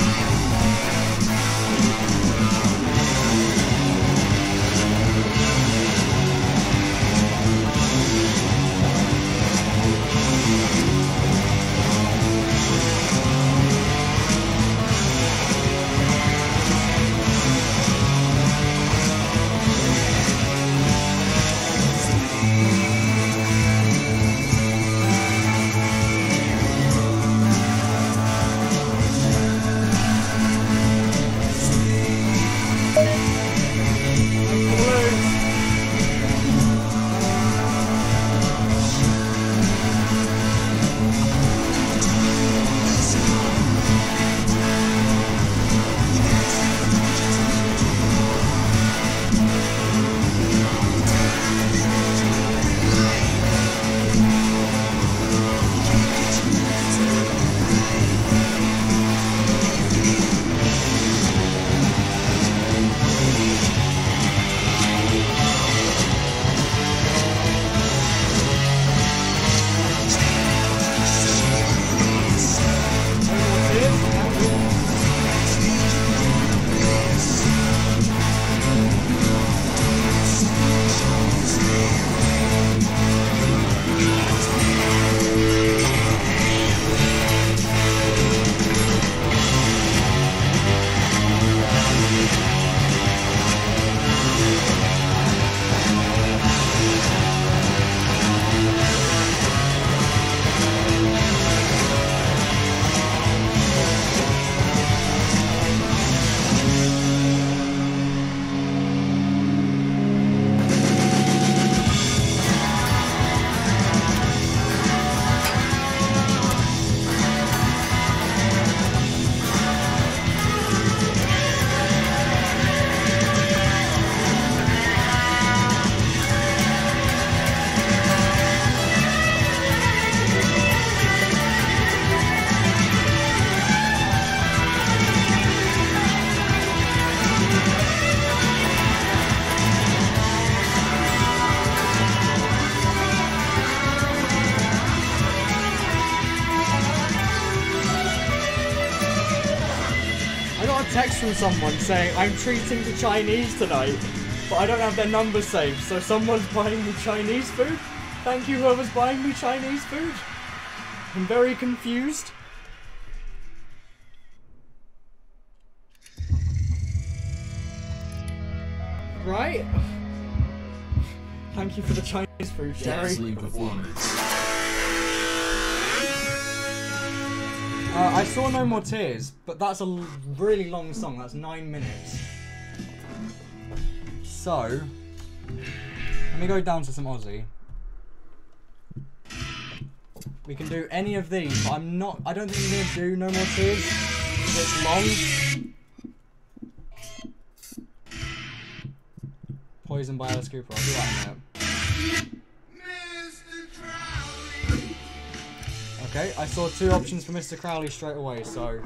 Speaker 2: Text from someone saying I'm treating the Chinese tonight, but I don't have their number saved, so someone's buying me Chinese food? Thank you, whoever's buying me Chinese food. I'm very confused. Right? Thank you for the Chinese food, Sherry.
Speaker 3: Dazzling performance.
Speaker 2: I saw No More Tears, but that's a really long song. That's 9 minutes. So, let me go down to some Aussie. We can do any of these, but I don't think I'm gonna do No More Tears. It's long. Poison by Alice Cooper. I'll do that in a minute. Okay, I saw 2 options for Mr. Crowley straight away, so...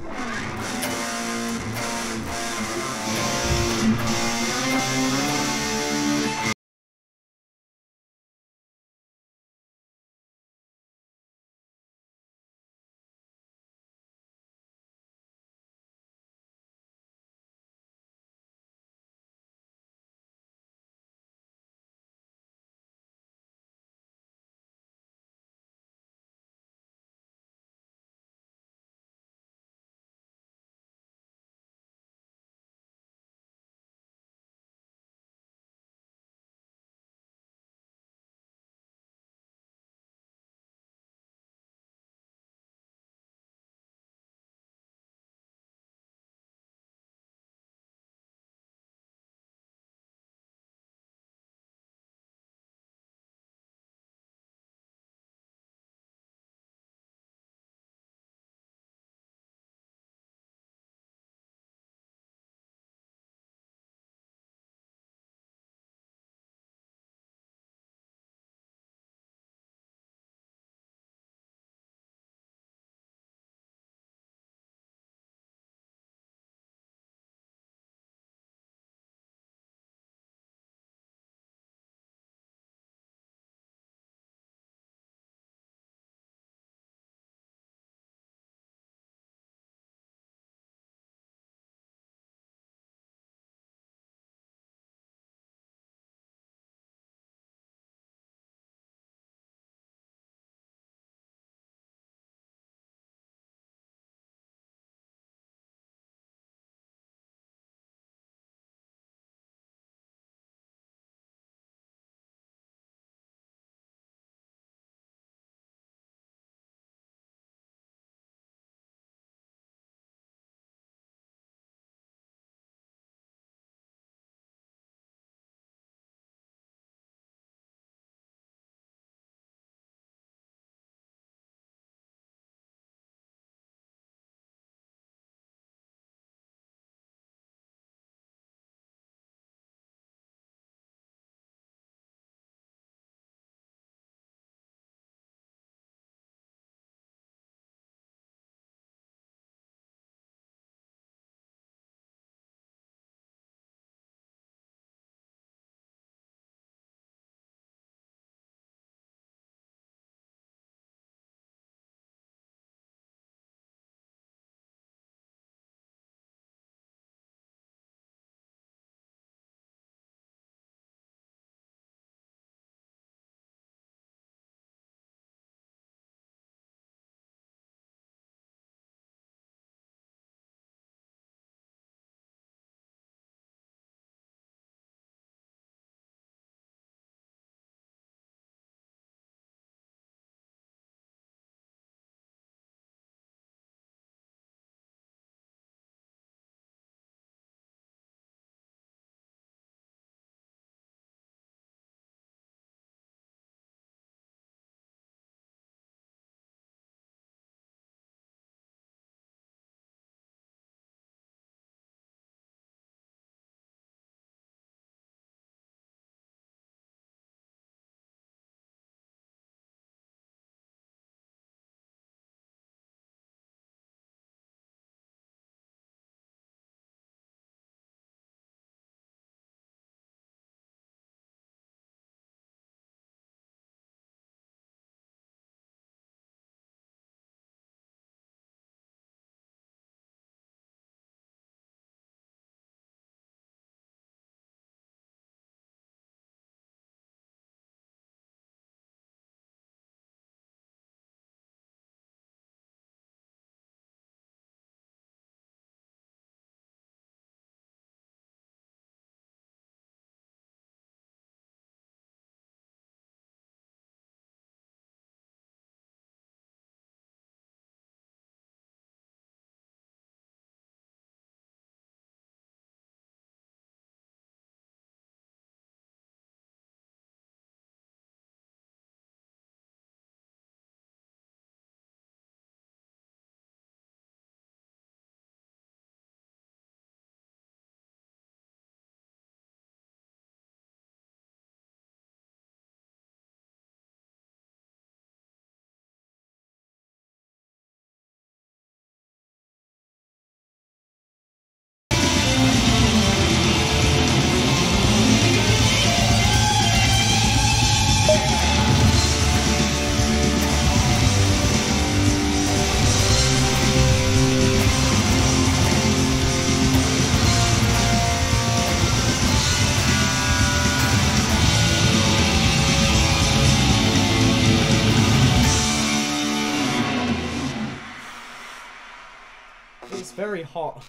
Speaker 2: very hot.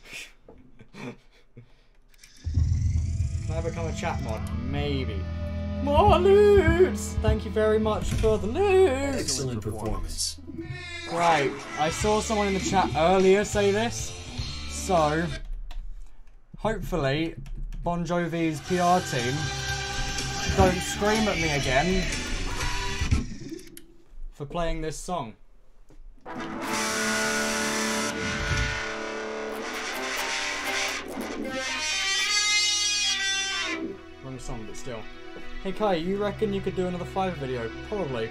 Speaker 2: Can I become a chat mod? Maybe. More loots! Thank you very much for the loot!
Speaker 3: Excellent performance.
Speaker 2: Right, I saw someone in the chat earlier say this, so hopefully Bon Jovi's PR team don't scream at me again for playing this song. Wrong song, but still. Hey Kai, you reckon you could do another Fiverr video? Probably.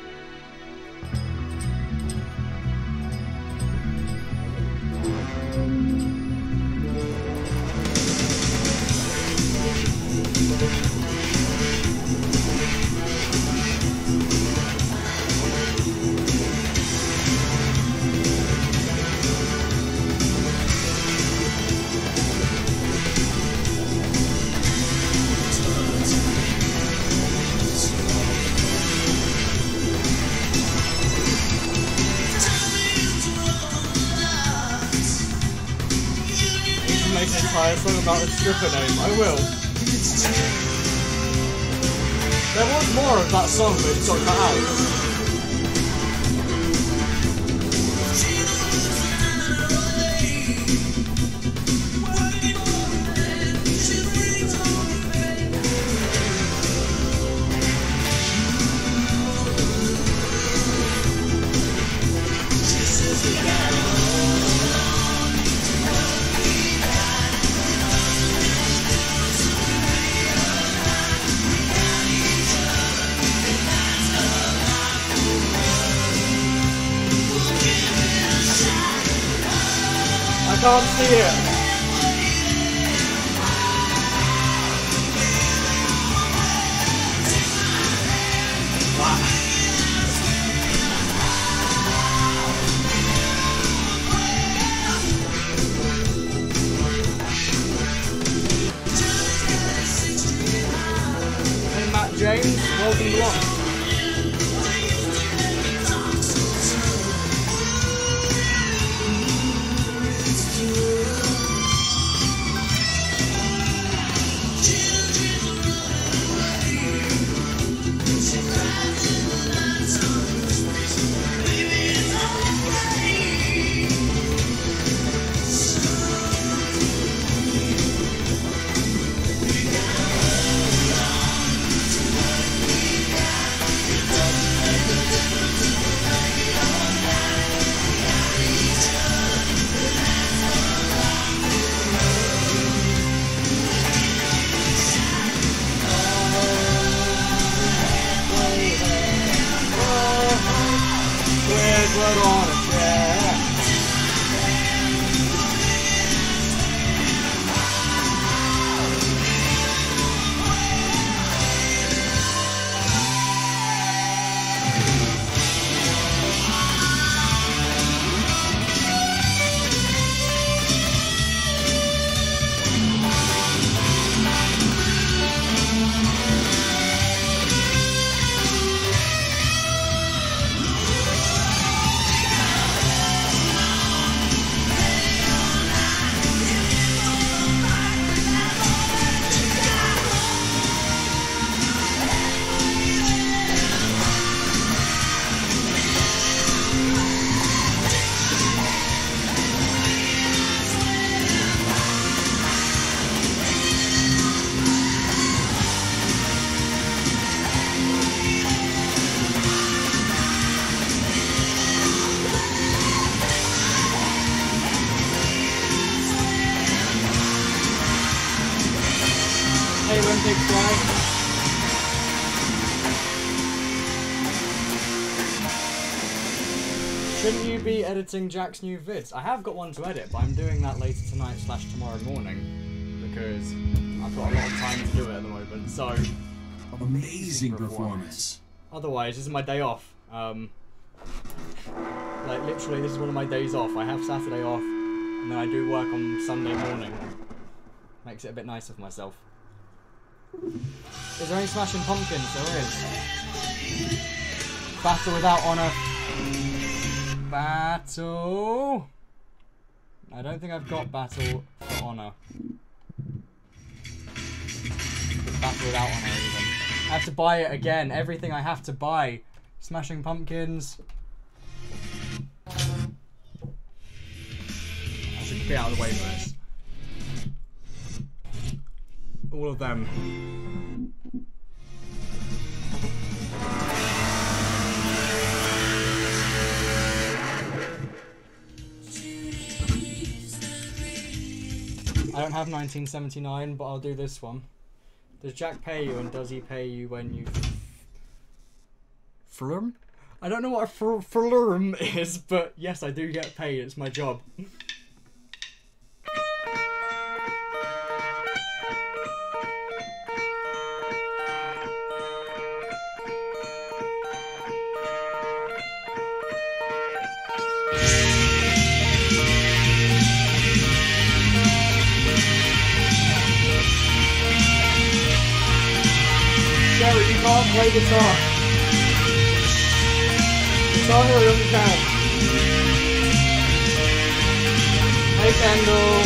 Speaker 2: Make an entire song about a stripper name. I will. There was more of that song, but it got cut out. I can't see it. Hey Matt James, welcome along. Squidward on a chair. Hey, Olympic flag. Shouldn't you be editing Jack's new vids? I have got one to edit, but I'm doing that later tonight / tomorrow morning because I've got a lot of time to do it at the moment. So,
Speaker 3: Amazing performance.
Speaker 2: otherwise, this is my day off. Like literally, this is one of my days off. I have Saturday off, and then I do work on Sunday morning. Makes it a bit nicer for myself. Is there any Smashing Pumpkins? There is. Battle Without Honor. Battle I don't think I've got Battle for Honor. Battle without Honor even. I have to buy it again. Everything I have to buy. Smashing Pumpkins. I should get out of the way for this. All of them. I don't have 1979, but I'll do this one. Does Jack pay you, and does he pay you when you... Flurm? I don't know what a flurm is, but yes, I do get paid. It's my job. Jerry, you can't play guitar. Guitar Hero doesn't count. Hey, Kendall.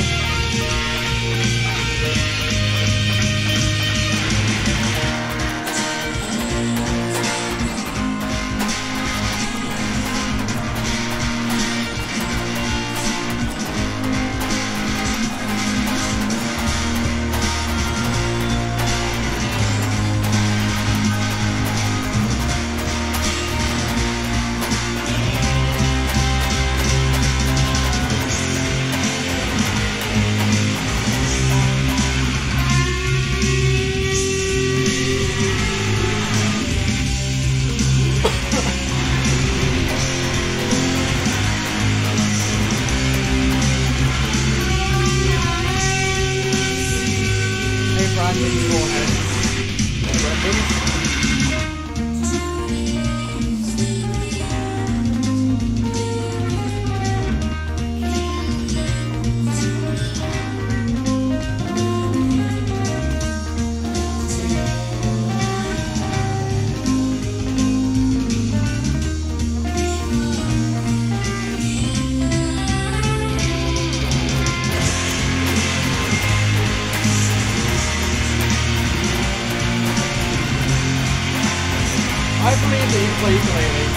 Speaker 2: I believe that he plays ukulele.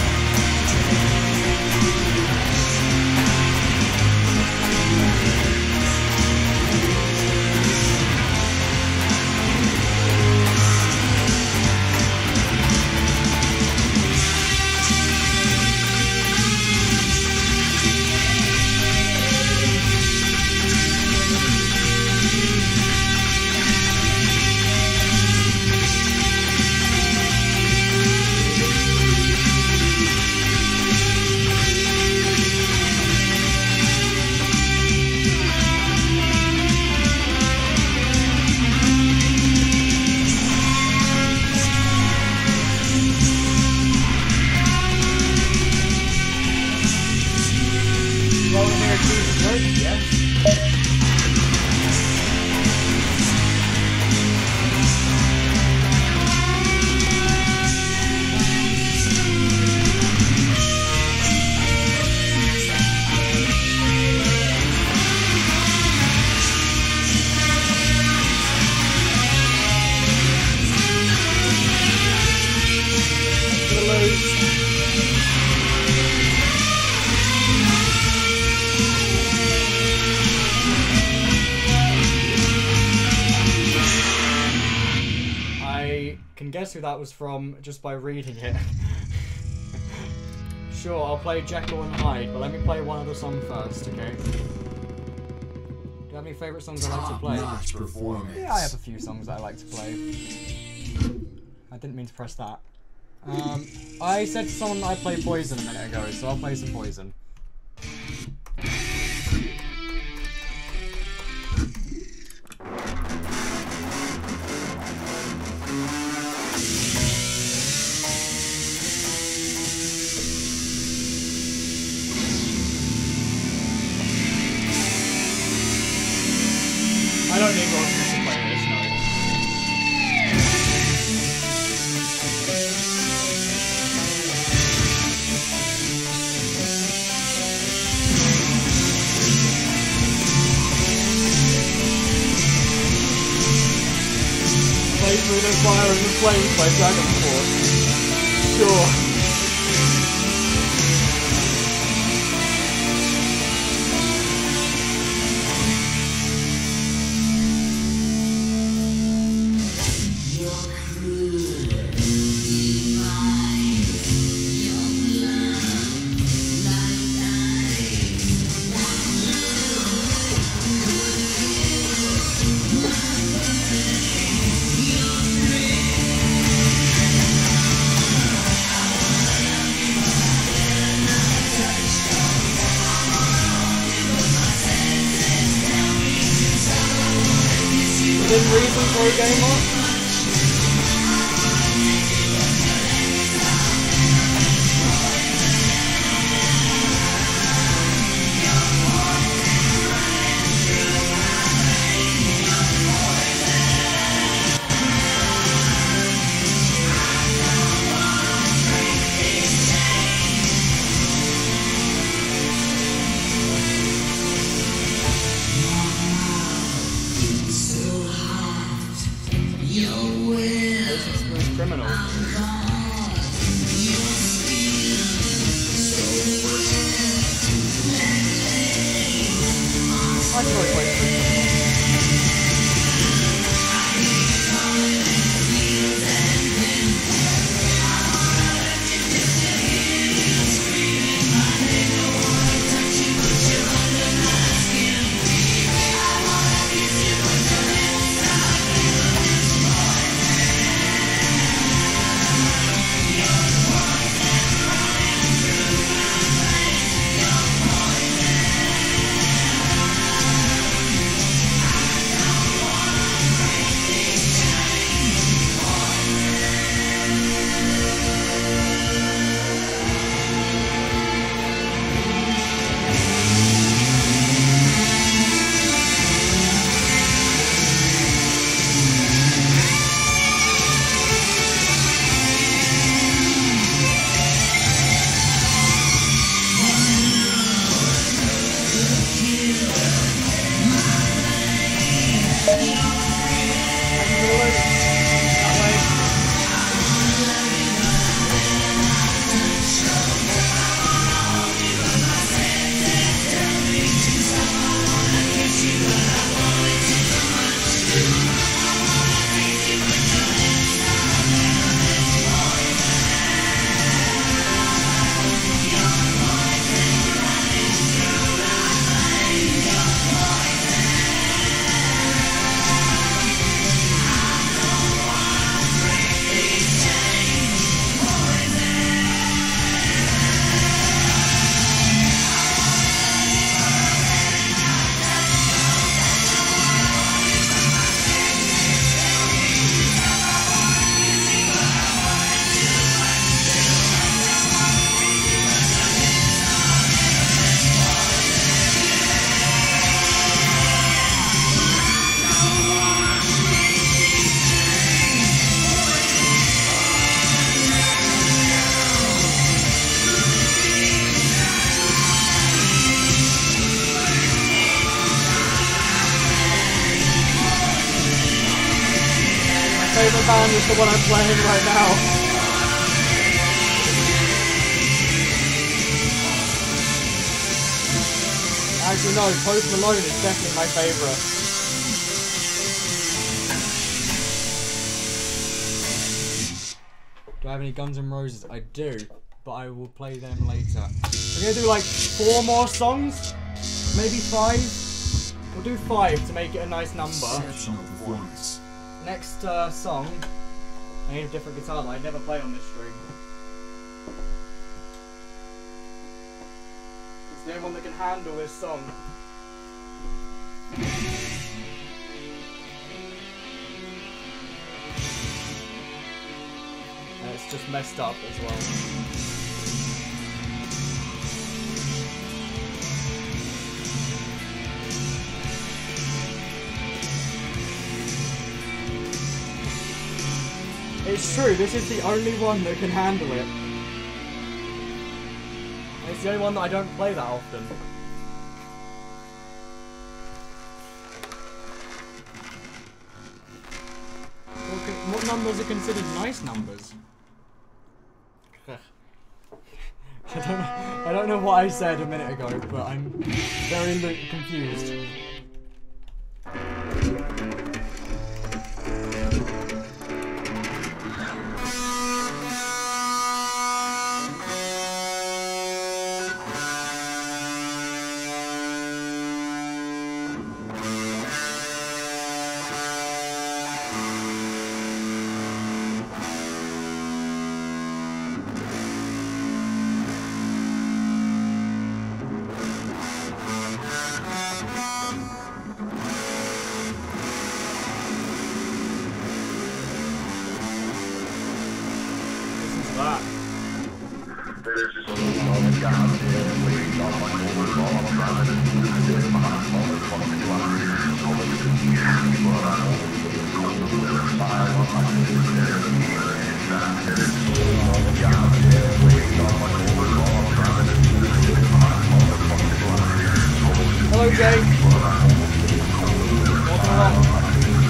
Speaker 2: Guess who that was from just by reading it. Sure, I'll play Jekyll and Hyde, but let me play one other song first, okay? Do you have any favourite songs I like to play?
Speaker 3: Top-notch performance.
Speaker 2: Yeah, I have a few songs that I like to play. I didn't mean to press that. I said to someone that I played Poison a minute ago, so I'll play some Poison. I don't need Rosemary to play this, no. the Fire and the Flames by Dragon Force. Sure. Within reason for a gamer? Criminal. I enjoy playing. Favorite band is the one I'm playing right now. Actually no, Post Malone is definitely my favourite. Do I have any Guns N' Roses? I do, but I will play them later. We're going to do like 4 more songs, maybe 5. We'll do 5 to make it a nice number.
Speaker 3: Exceptional performance.
Speaker 2: Next song, I need a different guitar that I never play on this stream. It's the only one that can handle this song. And it's just messed up as well. It's true, this is the only one that can handle it. And it's the only one that I don't play that often. numbers are considered nice numbers? I don't know what I said a minute ago, but I'm very confused. Hello, Jay. Welcome along.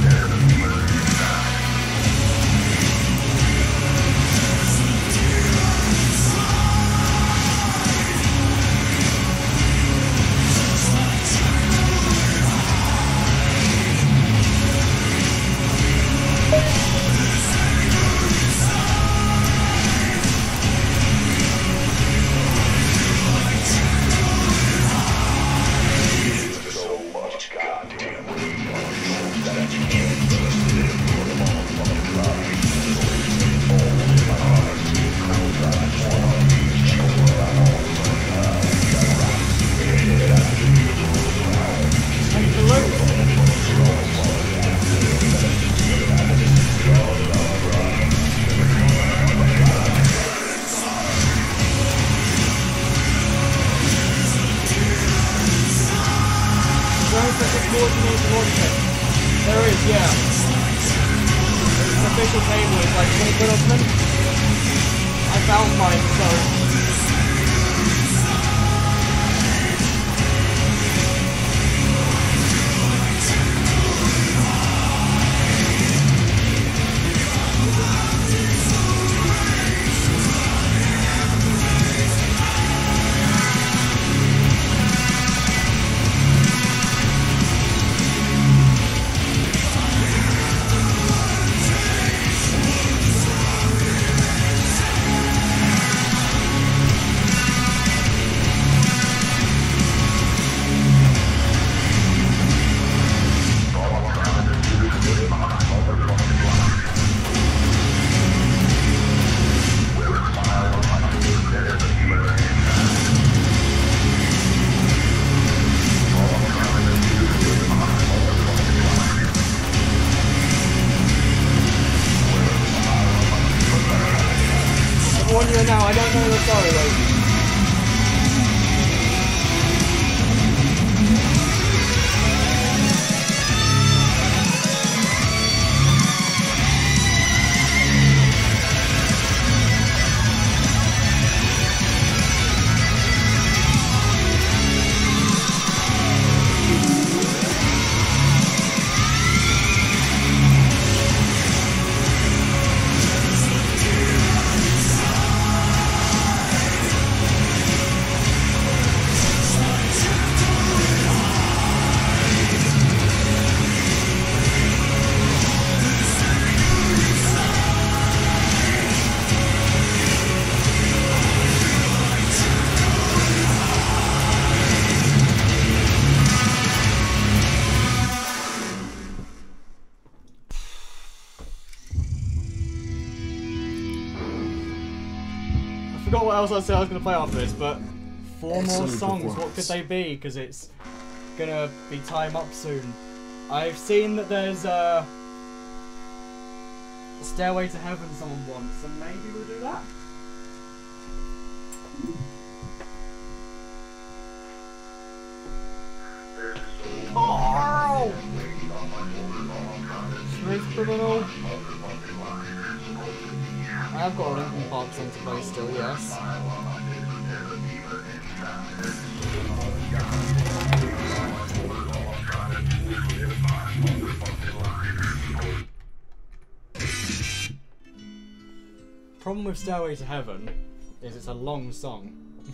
Speaker 2: There is, yeah. The official table is like 20 quid or something. I found mine, so... Now, I don't know the story though. I forgot what else I said I was going to play after this, but four more songs, what could they be? Because it's going to be time up soon. I've seen that there's a Stairway to Heaven someone wants, so maybe we'll do that. Carl! Smooth Criminal. I've got a Linkin Park song to play still, yes. problem with Stairway to Heaven is it's a long song.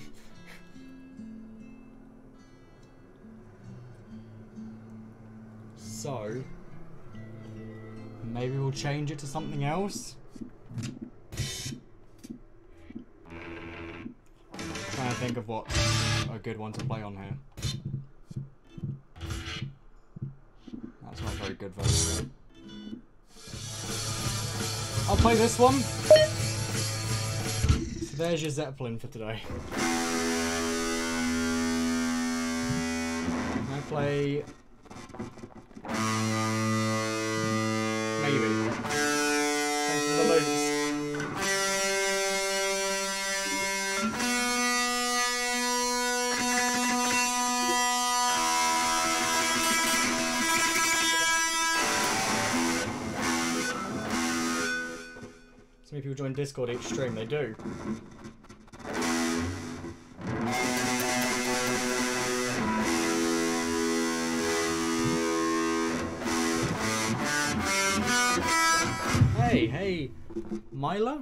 Speaker 2: So, maybe we'll change it to something else? Trying to think of what a good one to play on here. That's not very good though. I'll play this one. So there's your Zeppelin for today. I play... maybe. Thanks for the loops. So many people join Discord each stream, they do. Hey, Mila?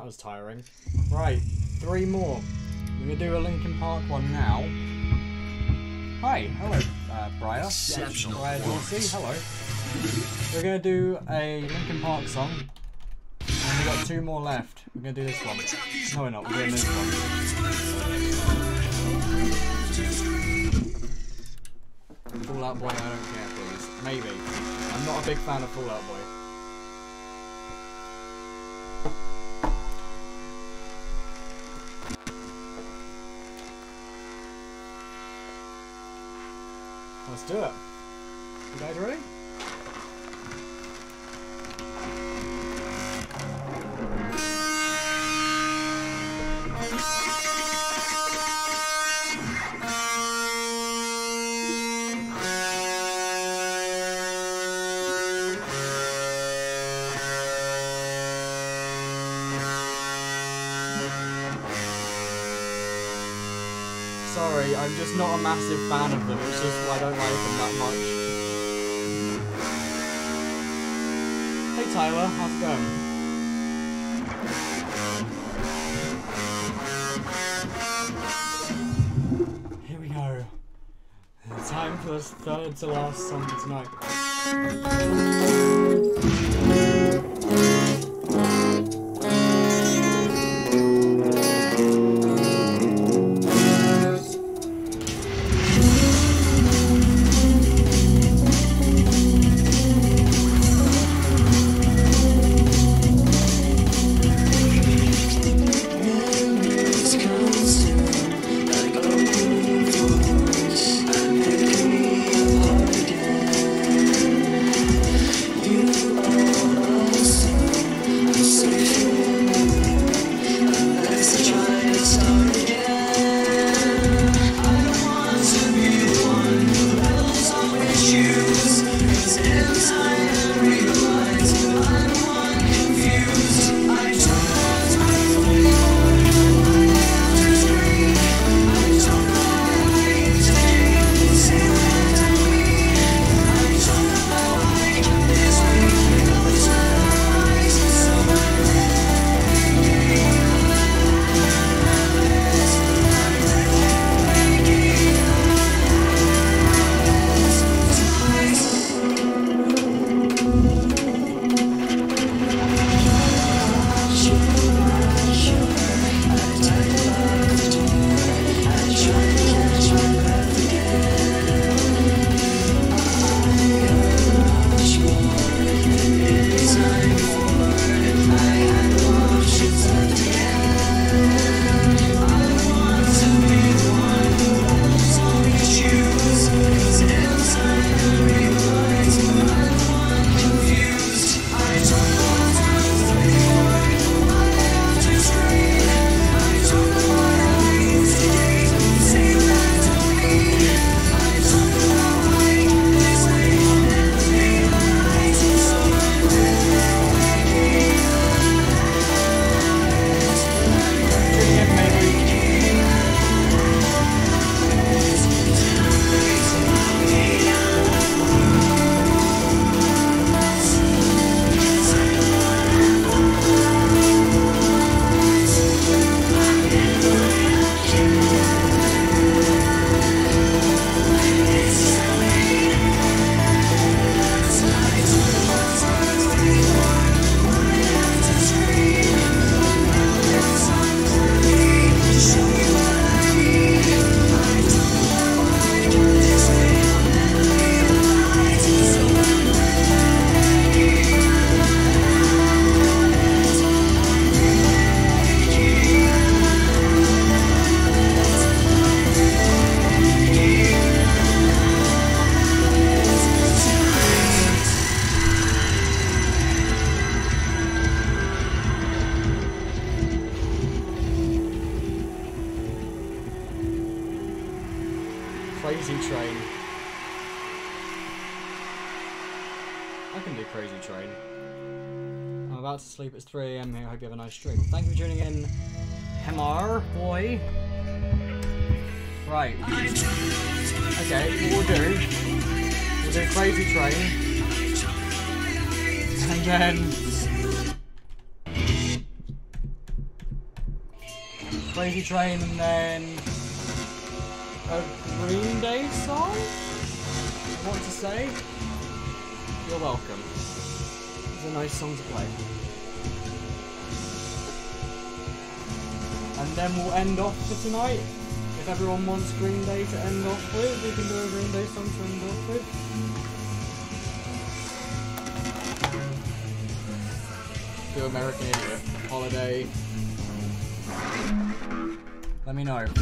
Speaker 2: That was tiring. Right, 3 more. We're gonna do a Linkin Park one now. Hi, hello, Briar.
Speaker 3: Exceptional
Speaker 2: Briar Dorsey, hello. We're gonna do a Linkin Park song. And we got 2 more left. We're gonna do this one. No, we're not. We're doing this one. Fall Out Boy, I don't care, please. Maybe. I'm not a big fan of Fall Out Boy. Let's do it. You guys ready? Sorry, I'm just not a massive fan of them, it's just I don't like them that much. Hey Tyler, how's it going? Here we go. Time for this third to last song for tonight. Crazy Train. I can do Crazy Train. I'm about to sleep. It's 3 AM here. I hope you have a nice stream. Thank you for tuning in, Hemar boy. Right. Okay, what we'll do Crazy Train. And then Crazy Train, and then a Green Day song? I want to say. You're welcome. It's a nice song to play. And then we'll end off for tonight. If everyone wants Green Day to end off with, we can do a Green Day song to end off with. Do American Idiot. Holiday. Let me know.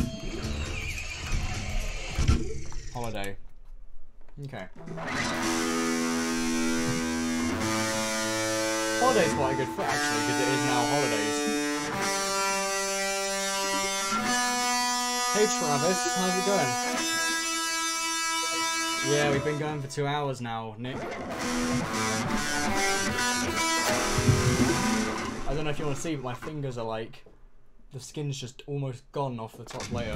Speaker 2: Holiday. Okay. Holiday's quite a good fit actually, because it is now holidays. Hey Travis, how's it going? Yeah, we've been going for 2 hours now, Nick. I don't know if you want to see, but my fingers are like... The skin's just almost gone off the top layer.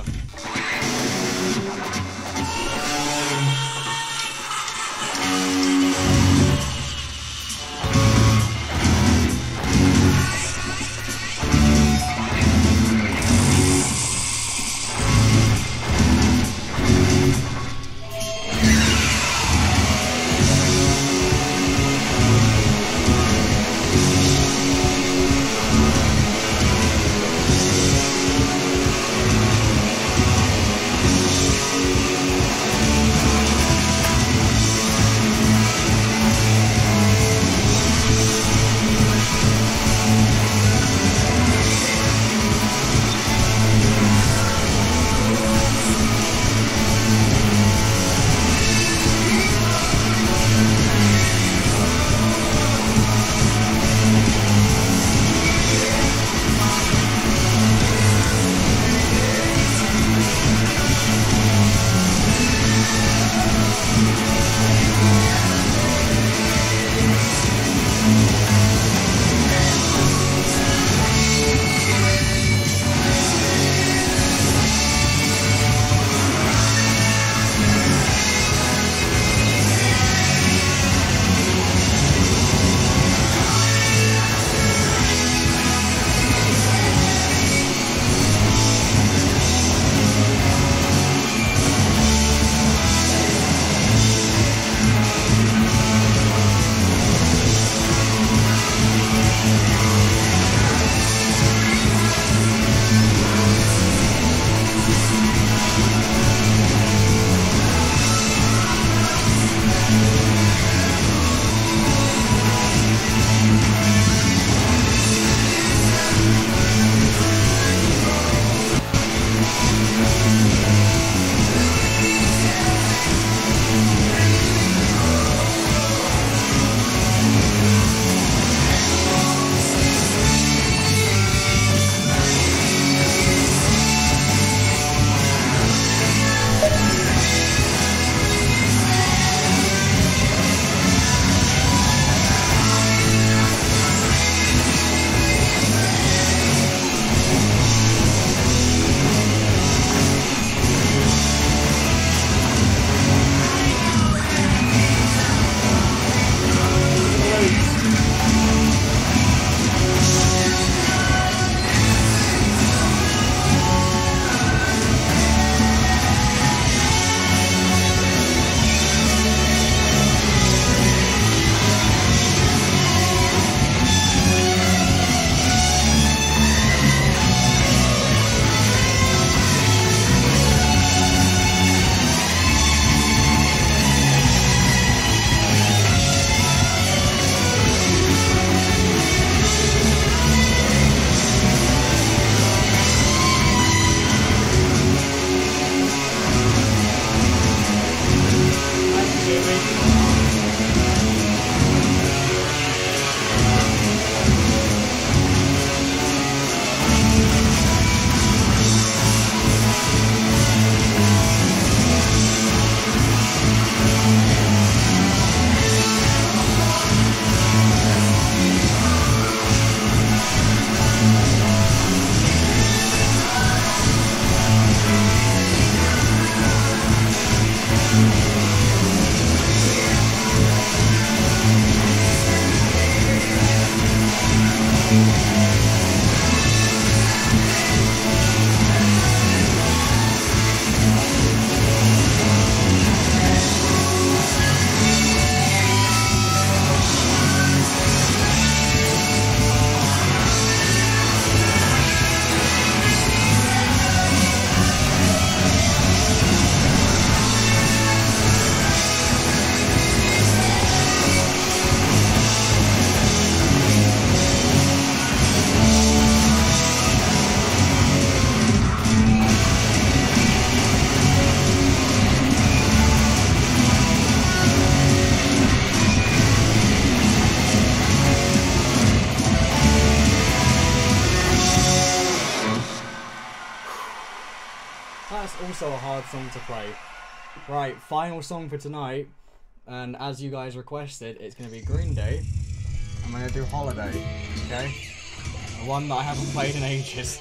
Speaker 2: That's also a hard song to play. Right, final song for tonight. And as you guys requested, it's going to be Green Day. I'm going to do Holiday, okay? The one that I haven't played in ages.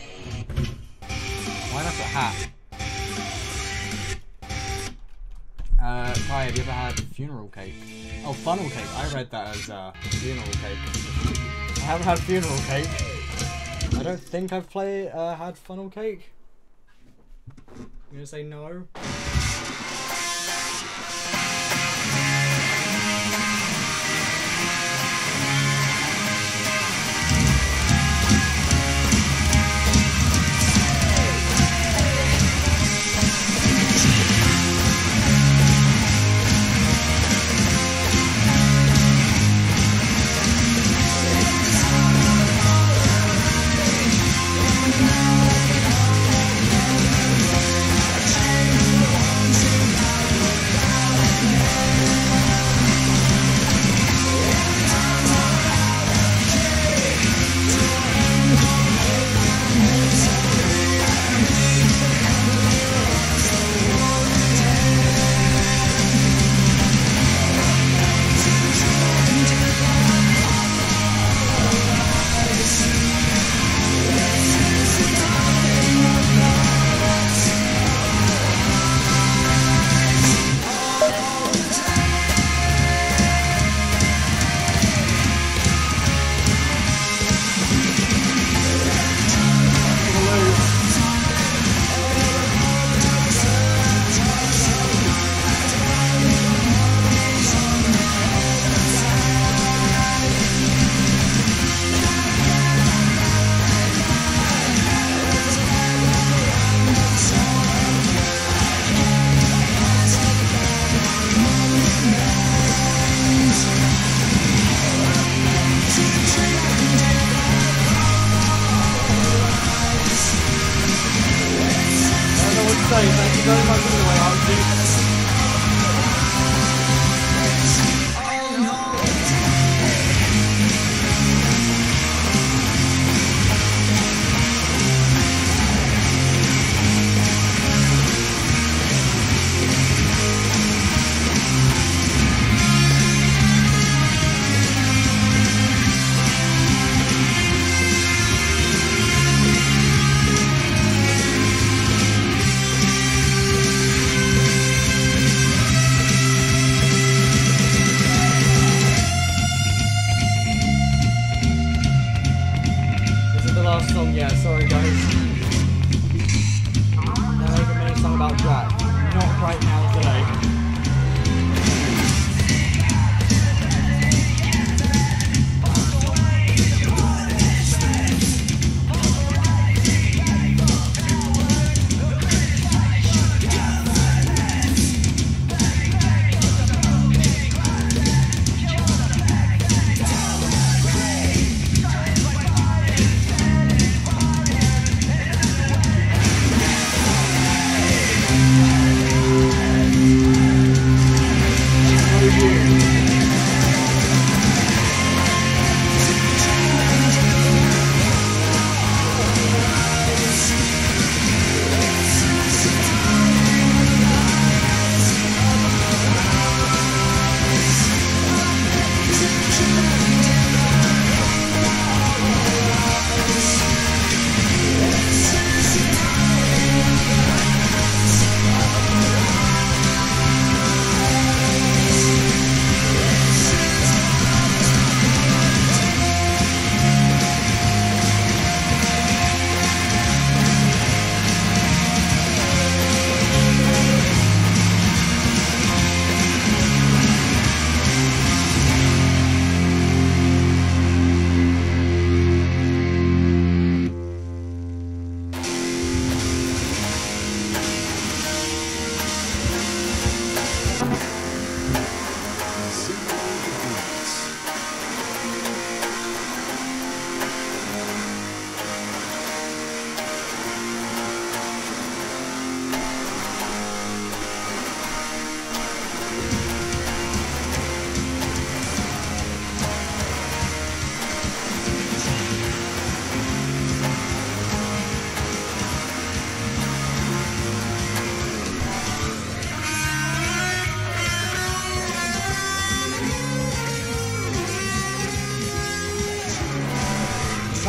Speaker 2: Why not a hat? Kai, have you ever had funeral cake? Oh, funnel cake. I read that as funeral cake. I haven't had funeral cake. I don't think I've had funnel cake. I'm gonna say no. Thank you very much anyway, Archie. Yeah, sorry guys. Now make a mini song about Jack. Not right now today.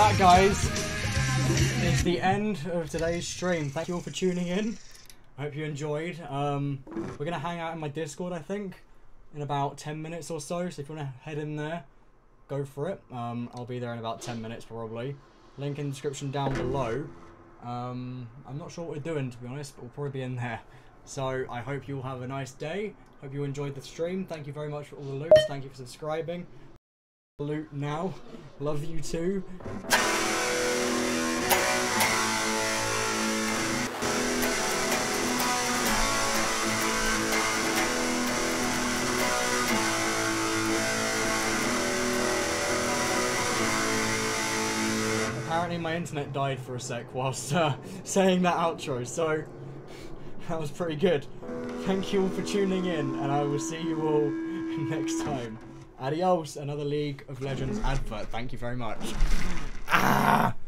Speaker 2: that, guys, is the end of today's stream. Thank you all for tuning in. I hope you enjoyed. We're gonna hang out in my Discord, I think, in about 10 minutes or so. So if you wanna head in there, go for it. I'll be there in about 10 minutes probably. Link in the description down below. I'm not sure what we're doing, to be honest, but we'll probably be in there. So I hope you all have a nice day. Hope you enjoyed the stream. Thank you very much for all the loots. Thank you for subscribing. Loot now. Love you too. Apparently my internet died for a sec whilst saying that outro, so that was pretty good. Thank you all for tuning in, and I will see you all next time. Adios, another League of Legends advert. Thank you very much. Ah!